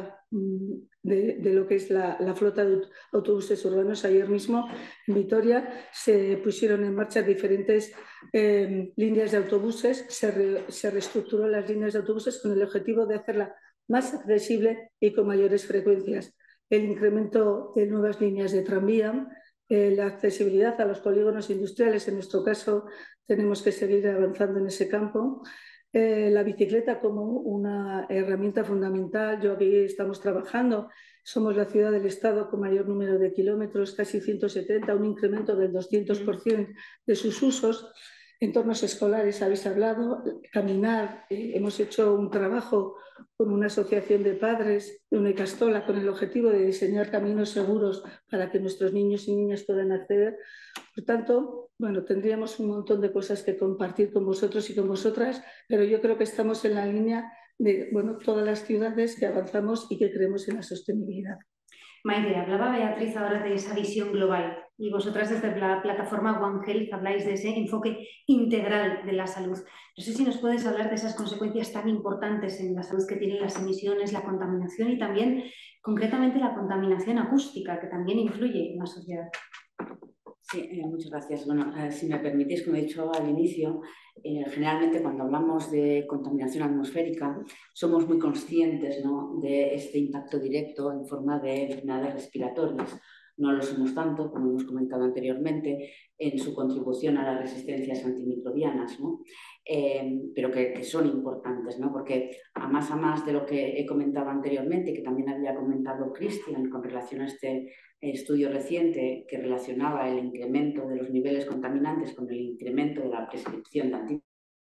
de lo que es la flota de autobuses urbanos. Ayer mismo en Vitoria se pusieron en marcha diferentes líneas de autobuses, se reestructuró las líneas de autobuses con el objetivo de hacerla más accesible y con mayores frecuencias. El incremento de nuevas líneas de tranvía, la accesibilidad a los polígonos industriales, en nuestro caso tenemos que seguir avanzando en ese campo. La bicicleta como una herramienta fundamental. Yo aquí estamos trabajando, somos la ciudad del Estado con mayor número de kilómetros, casi 170, un incremento del 200% de sus usos. Entornos escolares, habéis hablado, caminar, hemos hecho un trabajo con una asociación de padres de una Icastola con el objetivo de diseñar caminos seguros para que nuestros niños y niñas puedan acceder. Por tanto, bueno, tendríamos un montón de cosas que compartir con vosotros y con vosotras, pero yo creo que estamos en la línea de, bueno, todas las ciudades que avanzamos y que creemos en la sostenibilidad. Maite, hablaba Beatriz ahora de esa visión global y vosotras desde la plataforma One Health habláis de ese enfoque integral de la salud. No sé si nos puedes hablar de esas consecuencias tan importantes en la salud que tienen las emisiones, la contaminación y también concretamente la contaminación acústica, que también influye en la sociedad. Sí, muchas gracias. Bueno, si me permitís, como he dicho al inicio, generalmente cuando hablamos de contaminación atmosférica somos muy conscientes, ¿no?, de este impacto directo en forma de enfermedades respiratorias. No lo somos tanto, como hemos comentado anteriormente, en su contribución a las resistencias antimicrobianas, ¿no? Pero que son importantes, ¿no? Porque a más de lo que he comentado anteriormente, que también había comentado Cristian con relación a este estudio reciente que relacionaba el incremento de los niveles contaminantes con el incremento de la prescripción de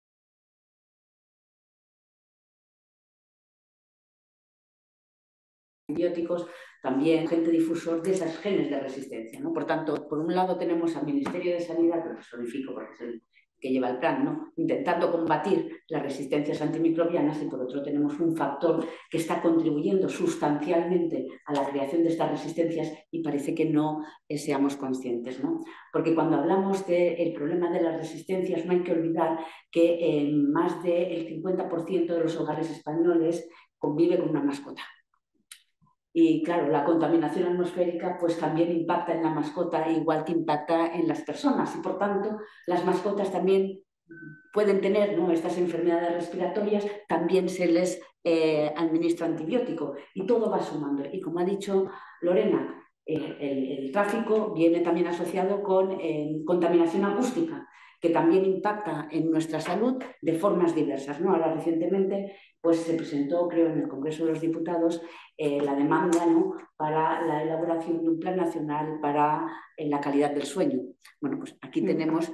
antibióticos, también agente difusor de esos genes de resistencia, ¿no? Por tanto, por un lado tenemos al Ministerio de Sanidad, que personifico porque es el que lleva el plan, ¿no?, intentando combatir las resistencias antimicrobianas, y por otro tenemos un factor que está contribuyendo sustancialmente a la creación de estas resistencias y parece que no seamos conscientes, ¿no? Porque cuando hablamos del problema de las resistencias no hay que olvidar que más del 50% de los hogares españoles convive con una mascota. Y claro, la contaminación atmosférica pues también impacta en la mascota igual que impacta en las personas, y por tanto las mascotas también pueden tener, ¿no?, estas enfermedades respiratorias, también se les administra antibiótico y todo va sumando. Y como ha dicho Lorena, el tráfico viene también asociado con contaminación acústica, que también impacta en nuestra salud de formas diversas, ¿no? Ahora recientemente pues se presentó, creo, en el Congreso de los Diputados la demanda, ¿no?, para la elaboración de un plan nacional para la calidad del sueño. Bueno, pues aquí tenemos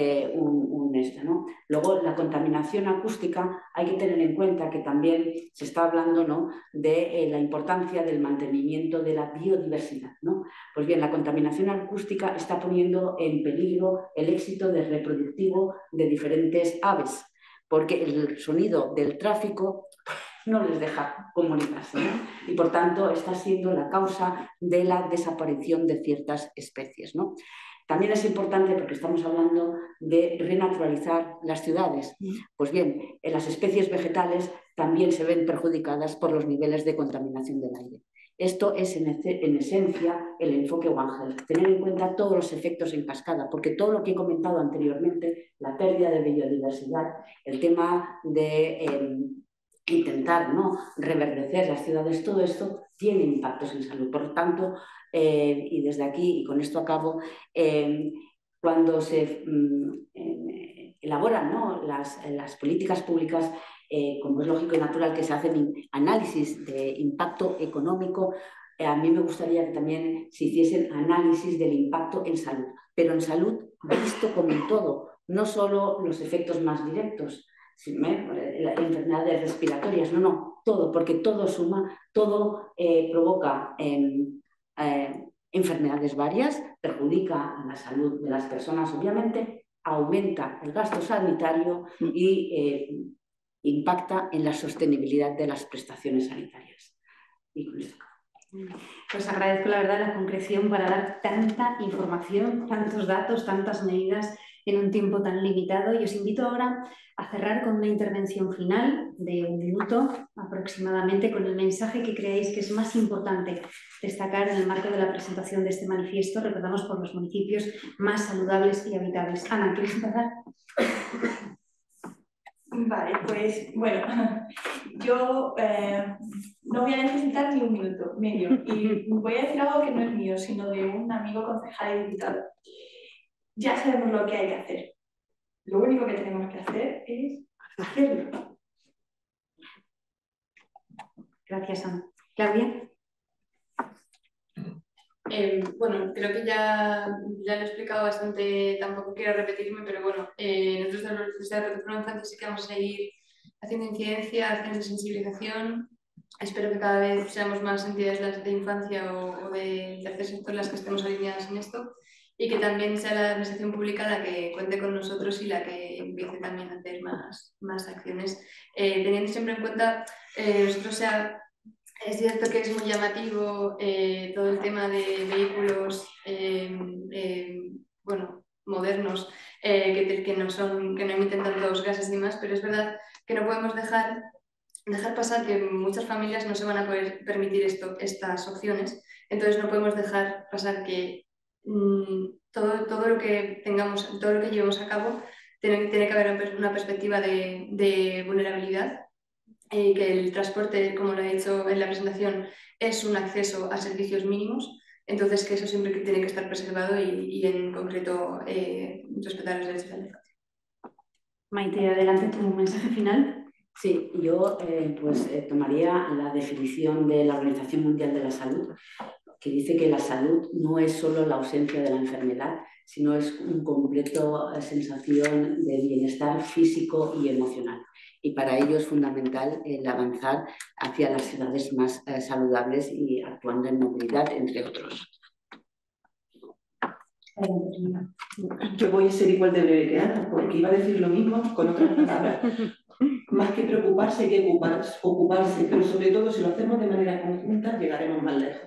esto, ¿no? Luego, la contaminación acústica, hay que tener en cuenta que también se está hablando, ¿no?, de la importancia del mantenimiento de la biodiversidad, ¿no? Pues bien, la contaminación acústica está poniendo en peligro el éxito reproductivo de diferentes aves, porque el sonido del tráfico no les deja comunicarse, ¿no? Y por tanto está siendo la causa de la desaparición de ciertas especies, ¿no? También es importante porque estamos hablando de renaturalizar las ciudades. Pues bien, las especies vegetales también se ven perjudicadas por los niveles de contaminación del aire. Esto es en esencia el enfoque One Health, tener en cuenta todos los efectos en cascada, porque todo lo que he comentado anteriormente, la pérdida de biodiversidad, el tema de intentar, ¿no?, reverdecer las ciudades, todo esto tiene impactos en salud. Por tanto, y desde aquí, y con esto acabo, cuando se elaboran, ¿no?, las políticas públicas, como es lógico y natural que se hacen análisis de impacto económico, a mí me gustaría que también se hiciesen análisis del impacto en salud, pero en salud visto como en todo, no solo los efectos más directos, enfermedades respiratorias, no, todo, porque todo suma, todo provoca enfermedades varias, perjudica a la salud de las personas, obviamente, aumenta el gasto sanitario y impacta en la sostenibilidad de las prestaciones sanitarias. Y con esto. Pues agradezco la verdad la concreción para dar tanta información, tantos datos, tantas medidas en un tiempo tan limitado, y os invito ahora a cerrar con una intervención final de 1 minuto aproximadamente con el mensaje que creáis que es más importante destacar en el marco de la presentación de este manifiesto. Recordamos, por los municipios más saludables y habitables. Ana, ¿quieres empezar? Vale, pues bueno, yo no voy a necesitar ni 1 minuto, medio, y voy a decir algo que no es mío, sino de un amigo concejal y diputado. Ya sabemos lo que hay que hacer. Lo único que tenemos que hacer es hacerlo. Gracias, Ana. ¿Claudia? Bueno, creo que ya lo he explicado bastante, tampoco quiero repetirme, pero bueno, nosotros desde la Plataforma Infancia sí que vamos a seguir haciendo incidencia, acciones de sensibilización. Espero que cada vez seamos más entidades de infancia o de tercer sector las que estemos alineadas en esto, y que también sea la administración pública la que cuente con nosotros y la que empiece también a hacer más acciones, teniendo siempre en cuenta, nosotros es cierto que es muy llamativo todo el tema de vehículos bueno, modernos que no emiten tantos gases y demás, pero es verdad que no podemos dejar pasar que muchas familias no se van a poder permitir estas opciones. Entonces no podemos dejar pasar que todo lo que tengamos, todo lo que llevemos a cabo tiene que haber una perspectiva de vulnerabilidad. Que el transporte, como lo he dicho en la presentación, es un acceso a servicios mínimos, entonces que eso siempre tiene que estar preservado y en concreto respetar los derechos de la infancia. Maite, adelante tu mensaje final. Sí, yo tomaría la definición de la Organización Mundial de la Salud, que dice que la salud no es solo la ausencia de la enfermedad, sino es un completo sensación de bienestar físico y emocional. Y para ello es fundamental el avanzar hacia las ciudades más saludables y actuando en movilidad, entre otros. Yo voy a ser igual de breve que Ana, porque iba a decir lo mismo con otras palabras. Más que preocuparse, hay que ocuparse, pero sobre todo si lo hacemos de manera conjunta llegaremos más lejos.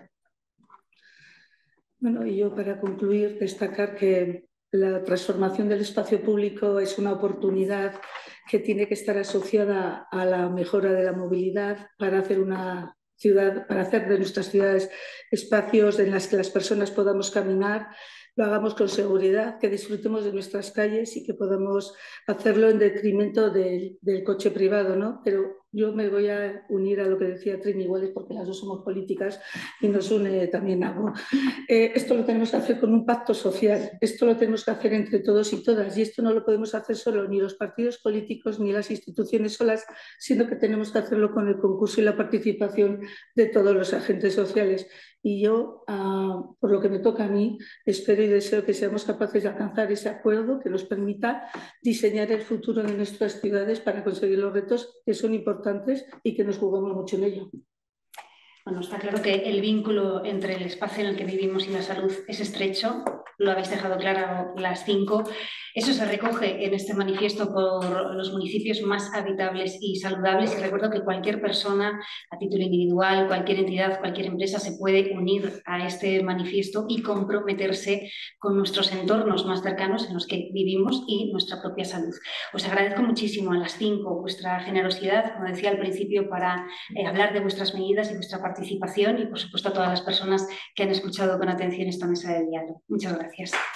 Bueno, y yo para concluir destacar que la transformación del espacio público es una oportunidad que tiene que estar asociada a la mejora de la movilidad para hacer una ciudad, para hacer de nuestras ciudades espacios en los que las personas podamos caminar, lo hagamos con seguridad, que disfrutemos de nuestras calles y que podamos hacerlo en detrimento del coche privado, ¿no? Pero Yo me voy a unir a lo que decía Trini, igual es porque las dos somos políticas y nos une también algo. Esto lo tenemos que hacer con un pacto social, esto lo tenemos que hacer entre todos y todas, y esto no lo podemos hacer solo ni los partidos políticos ni las instituciones solas, sino que tenemos que hacerlo con el concurso y la participación de todos los agentes sociales. Y yo, por lo que me toca a mí, espero y deseo que seamos capaces de alcanzar ese acuerdo que nos permita diseñar el futuro de nuestras ciudades para conseguir los retos que son importantes y que nos jugamos mucho en ello. Bueno, está claro que el vínculo entre el espacio en el que vivimos y la salud es estrecho, lo habéis dejado claro las 5. Eso se recoge en este manifiesto por los municipios más habitables y saludables, y recuerdo que cualquier persona a título individual, cualquier entidad, cualquier empresa se puede unir a este manifiesto y comprometerse con nuestros entornos más cercanos en los que vivimos y nuestra propia salud. Os agradezco muchísimo a las 5 vuestra generosidad, como decía al principio, para hablar de vuestras medidas y vuestra participación, y por supuesto a todas las personas que han escuchado con atención esta mesa de diálogo. Muchas gracias.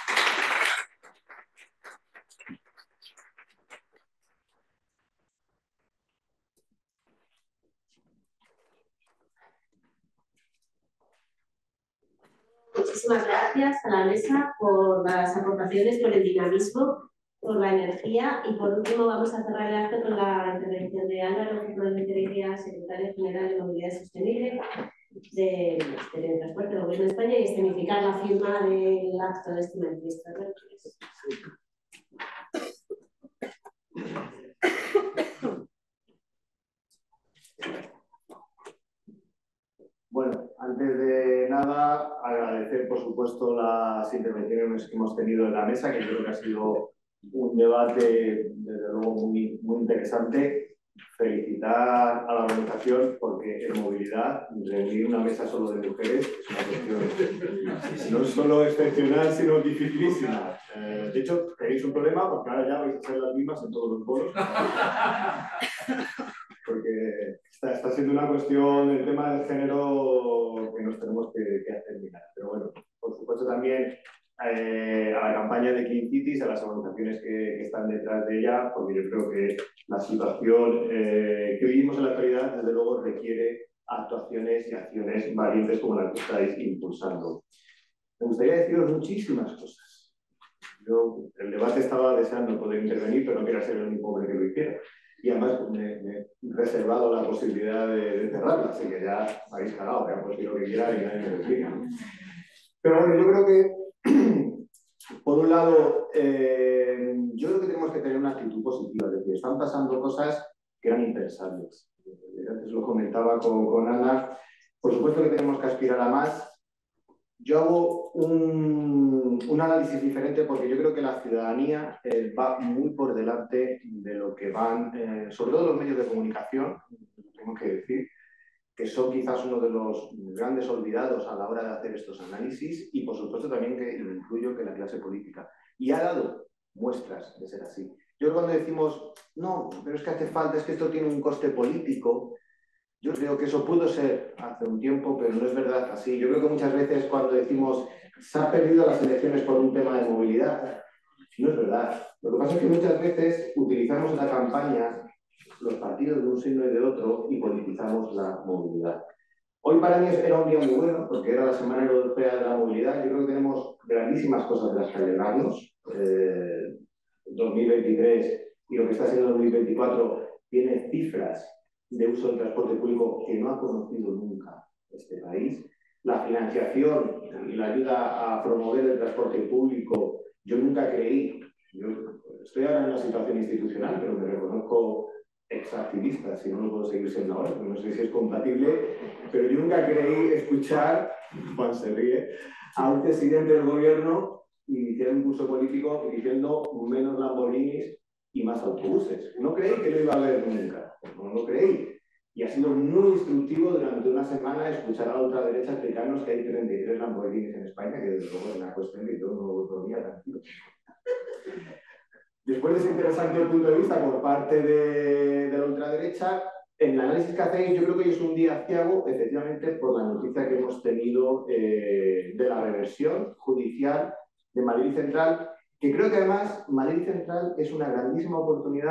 Muchísimas gracias a la mesa por las aportaciones, por el dinamismo, por la energía, y por último vamos a cerrar el acto con la intervención de Álvaro Fernández, secretario general de Movilidad Sostenible del Ministerio de Transporte del Gobierno de España, y escenificar la firma del acto de este manifiesto. Bueno, antes de nada, agradecer por supuesto las intervenciones que hemos tenido en la mesa, que creo que ha sido un debate desde luego muy interesante. Felicitar a la organización, porque en movilidad reunir una mesa solo de mujeres es una cuestión no solo excepcional, sino dificilísima. De hecho, tenéis un problema porque ahora ya vais a ser las mismas en todos los foros. Porque está siendo una cuestión, el tema del género, que nos tenemos que hacer mirar. Pero bueno, por supuesto también a la campaña de Clean Cities, a las organizaciones que están detrás de ella, porque yo creo que la situación que vivimos en la actualidad, desde luego, requiere actuaciones y acciones valientes como las que estáis impulsando. Me gustaría deciros muchísimas cosas. Yo, el debate estaba deseando poder intervenir, pero no quería ser el único hombre que lo hiciera. Y además me he reservado la posibilidad de cerrarla, así que ya me habéis cagado, ya pues lo que quiera y nadie me lo explica. Pero bueno, yo creo que, por un lado, yo creo que tenemos que tener una actitud positiva, es decir, están pasando cosas que eran impensables. Antes lo comentaba con Ana, por supuesto que tenemos que aspirar a más. Yo hago un análisis diferente porque yo creo que la ciudadanía va muy por delante de lo que van, sobre todo los medios de comunicación, tengo que decir, que son quizás uno de los grandes olvidados a la hora de hacer estos análisis, y por supuesto también que incluyo que la clase política. Y ha dado muestras de ser así. Yo cuando decimos, no, pero es que hace falta, es que esto tiene un coste político, yo creo que eso pudo ser hace un tiempo, pero no es verdad así. Yo creo que muchas veces cuando decimos se han perdido las elecciones por un tema de movilidad, no es verdad. Lo que pasa es que muchas veces utilizamos la campaña, los partidos de un signo y de otro, y politizamos la movilidad. Hoy para mí era un día muy bueno, porque era la Semana Europea de la Movilidad. Yo creo que tenemos grandísimas cosas de las que alegrarnos. 2023 y lo que está siendo 2024 tiene cifras de uso del transporte público que no ha conocido nunca este país. La financiación y la ayuda a promover el transporte público, yo nunca creí, yo estoy ahora en una situación institucional, pero me reconozco exactivista, si no lo puedo seguir siendo ahora, porque no sé si es compatible, pero yo nunca creí escuchar, Juan se ríe, a un presidente del gobierno iniciar un curso político diciendo menos Lamborghinis y más autobuses. No creí que lo iba a ver nunca, no lo creí. Y ha sido muy instructivo durante una semana escuchar a la ultraderecha explicarnos que hay 33 Lamborghinis en España, que desde luego es una cuestión que yo no dormía tranquilo. Después de ese interesante punto de vista por parte de la ultraderecha, en el análisis que hacéis, yo creo que hoy es un día ciego, efectivamente, por la noticia que hemos tenido de la reversión judicial de Madrid Central, que creo que además Madrid Central es una grandísima oportunidad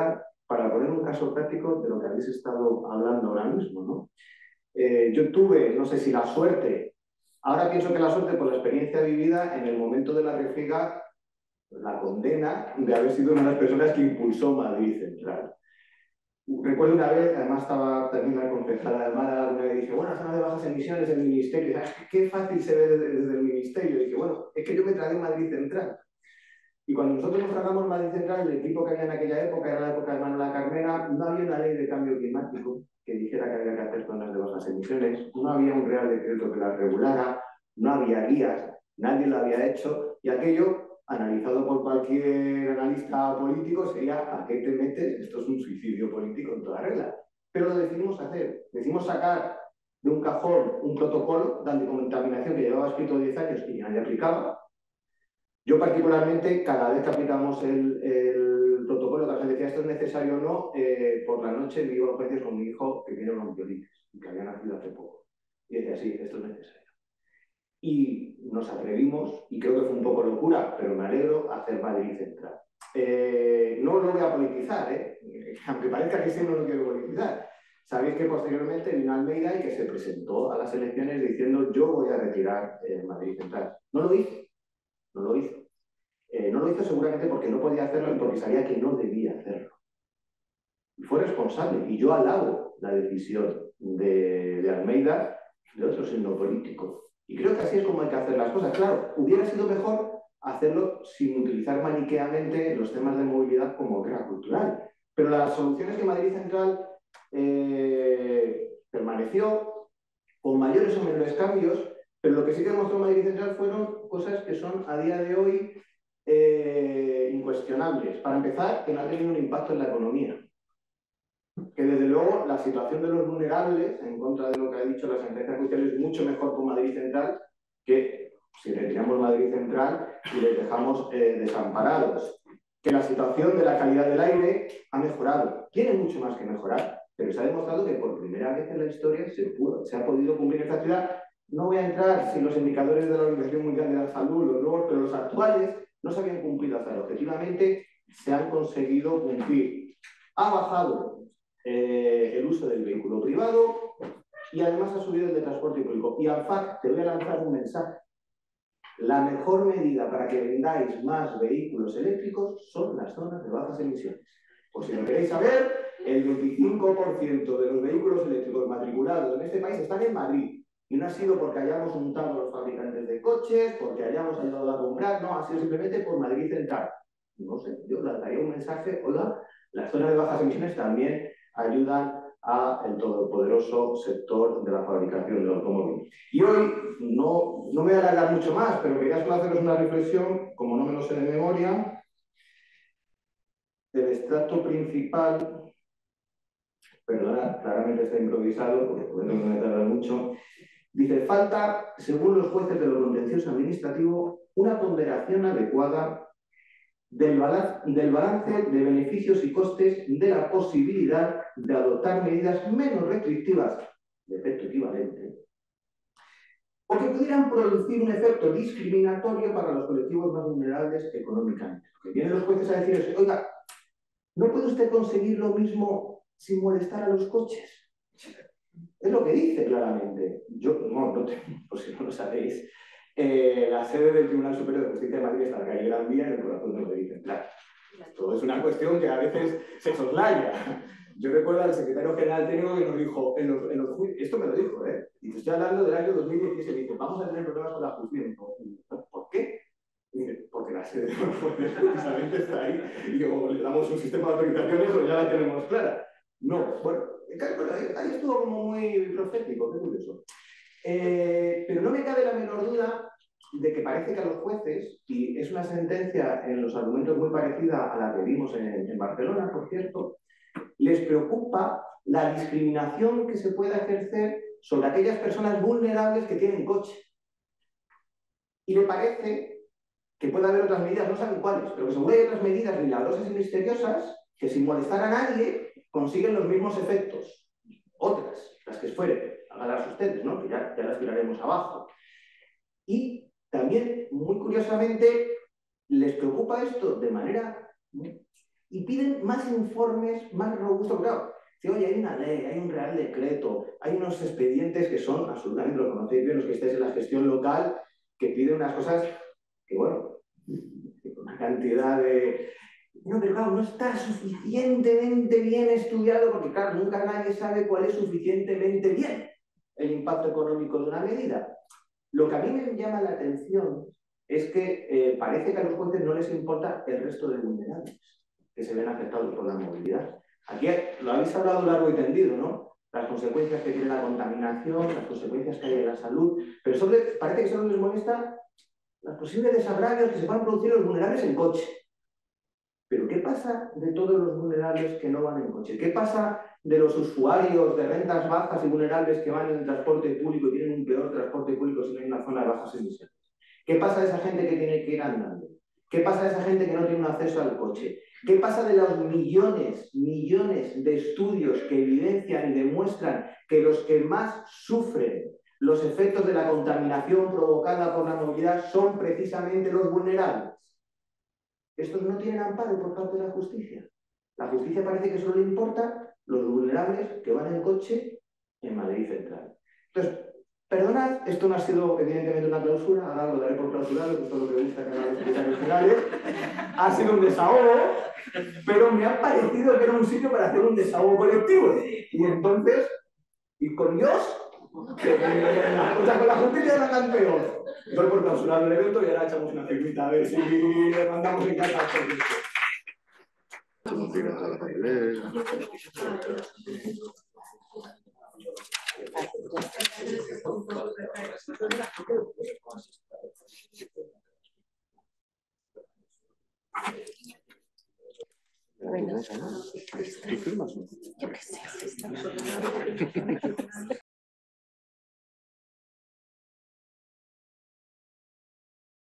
para poner un caso práctico de lo que habéis estado hablando ahora mismo, ¿no? Yo tuve, no sé si la suerte, ahora pienso que la suerte por la experiencia vivida en el momento de la refriega, la condena de haber sido una de las personas que impulsó Madrid Central. Recuerdo una vez, además estaba también la concejala de Málaga, una vez dije, bueno, zona de bajas emisiones del ministerio, ¿sabes? Qué fácil se ve desde el ministerio. Y dije, bueno, es que yo me tragué Madrid Central. Y cuando nosotros nos tragamos Madrid Central, el equipo que había en aquella época, era la época de Manuela Carmena, no había una ley de cambio climático que dijera que había que hacer zonas de bajas emisiones, no había un real decreto que las regulara, no había guías, nadie lo había hecho, y aquello, analizado por cualquier analista político, sería ¿a qué te metes? Esto es un suicidio político en toda regla. Pero lo decidimos hacer, decidimos sacar de un cajón un protocolo de anticontaminación que llevaba escrito 10 años y nadie aplicaba. Yo particularmente, cada vez que aplicamos el protocolo, que la gente decía esto es necesario o no, por la noche me iba a urgencias con mi hijo que tiene bronquiolitis y que había nacido hace poco. Y decía, sí, esto es necesario. Y nos atrevimos, y creo que fue un poco locura, pero me alegro, a hacer Madrid Central. No lo voy a politizar, aunque parezca que sí, no lo quiero politizar. Sabéis que posteriormente vino Almeida y que se presentó a las elecciones diciendo yo voy a retirar Madrid Central. No lo hizo. No lo hizo. No lo hizo seguramente porque no podía hacerlo y porque sabía que no debía hacerlo. Y fue responsable. Y yo alabo la decisión de Almeida de otro signo político. Y creo que así es como hay que hacer las cosas. Claro, hubiera sido mejor hacerlo sin utilizar maniqueamente los temas de movilidad como guerra cultural. Pero las soluciones que Madrid Central permaneció con mayores o menores cambios, pero lo que sí que demostró Madrid Central fueron cosas que son a día de hoy incuestionables. Para empezar, que no ha tenido un impacto en la economía. Que desde luego la situación de los vulnerables, en contra de lo que ha dicho la sentencia judicial, es mucho mejor con Madrid Central que si retiramos Madrid Central y les dejamos desamparados. Que la situación de la calidad del aire ha mejorado. Tiene mucho más que mejorar, pero se ha demostrado que por primera vez en la historia se ha podido cumplir esta ciudad. No voy a entrar si los indicadores de la Organización Mundial de la Salud, los nuevos, pero los actuales no se habían cumplido hasta ahora. Objetivamente se han conseguido cumplir. Ha bajado el uso del vehículo privado y además ha subido el de transporte público. Y al FAC te voy a lanzar un mensaje. La mejor medida para que vendáis más vehículos eléctricos son las zonas de bajas emisiones. Por si lo queréis saber, el 25% de los vehículos eléctricos matriculados en este país están en Madrid. Y no ha sido porque hayamos untado a los fabricantes de coches, porque hayamos ayudado a comprar, no, ha sido simplemente por Madrid Central. No sé, yo les daría un mensaje, hola, las zonas de bajas emisiones también ayudan al todopoderoso sector de la fabricación del automóvil. Y hoy no me voy a alargar mucho más, pero quería solo haceros una reflexión, como no me lo sé de memoria, del extracto principal, perdonad, claramente está improvisado, porque no me tardar mucho. Dice, falta, según los jueces de lo contencioso administrativo, una ponderación adecuada del balance de beneficios y costes de la posibilidad de adoptar medidas menos restrictivas de efecto equivalente o que pudieran producir un efecto discriminatorio para los colectivos más vulnerables económicamente. Porque vienen los jueces a decir, oiga, ¿no puede usted conseguir lo mismo sin molestar a los coches? Es lo que dice claramente. Yo, no tengo, por si no lo sabéis, la sede del Tribunal Superior de Justicia de Madrid está en la calle Gran Vía, en el corazón de Madrid Central. Esto es una cuestión que a veces se soslaya. Yo recuerdo al secretario general técnico que nos dijo, esto me lo dijo, y te estoy hablando del año 2016, dice, vamos a tener problemas con la justicia. ¿Por qué? Dice, porque la sede de los jueces precisamente está ahí, y o le damos un sistema de autorizaciones o ya la tenemos clara. No, bueno, ahí estuvo como muy profético, qué curioso. Pero no me cabe la menor duda de que parece que a los jueces, y es una sentencia en los argumentos muy parecida a la que vimos en Barcelona, por cierto, les preocupa la discriminación que se pueda ejercer sobre aquellas personas vulnerables que tienen coche. Y le parece que puede haber otras medidas, no saben cuáles, pero que seguro hay otras medidas milagrosas y misteriosas que sin molestar a nadie consiguen los mismos efectos. Otras, las que fueren, háganlas ustedes, ¿no? Que ya las tiraremos abajo. Y también, muy curiosamente, les preocupa esto de manera y piden más informes, más robustos. Claro, si oye, hay una ley, hay un real decreto, hay unos expedientes que son absolutamente, lo conocéis bien los que estáis en la gestión local, que piden unas cosas que, bueno, una cantidad de... No, pero claro, no está suficientemente bien estudiado porque, claro, nunca nadie sabe cuál es suficientemente bien el impacto económico de una medida. Lo que a mí me llama la atención es que parece que a los jueces no les importa el resto de vulnerables que se ven afectados por la movilidad. Aquí lo habéis hablado largo y tendido, ¿no? Las consecuencias que tiene la contaminación, las consecuencias que hay en la salud, pero parece que solo les molesta los posibles desagravios que se puedan producir los vulnerables en coche. Pero ¿qué pasa de todos los vulnerables que no van en coche? ¿Qué pasa de los usuarios de rentas bajas y vulnerables que van en el transporte público y tienen un peor transporte público si no hay una zona de bajas emisiones? ¿Qué pasa de esa gente que tiene que ir andando? ¿Qué pasa de esa gente que no tiene un acceso al coche? ¿Qué pasa de los millones de estudios que evidencian y demuestran que los que más sufren los efectos de la contaminación provocada por la movilidad son precisamente los vulnerables? Estos no tienen amparo por parte de la justicia. La justicia parece que solo le importa los vulnerables que van en coche en Madrid Central. Entonces, perdonad, esto no ha sido evidentemente una clausura, ahora lo daré por clausurado, que esto es lo que gusta que hagan los secretarios generales. Ha sido un desahogo, pero me ha parecido que era un sitio para hacer un desahogo colectivo. Y entonces, y con Dios, o sea, con la justicia era tan peor. Doy por clausurado el evento y ahora echamos una firmita a ver si le mandamos en casa. Yo qué sé.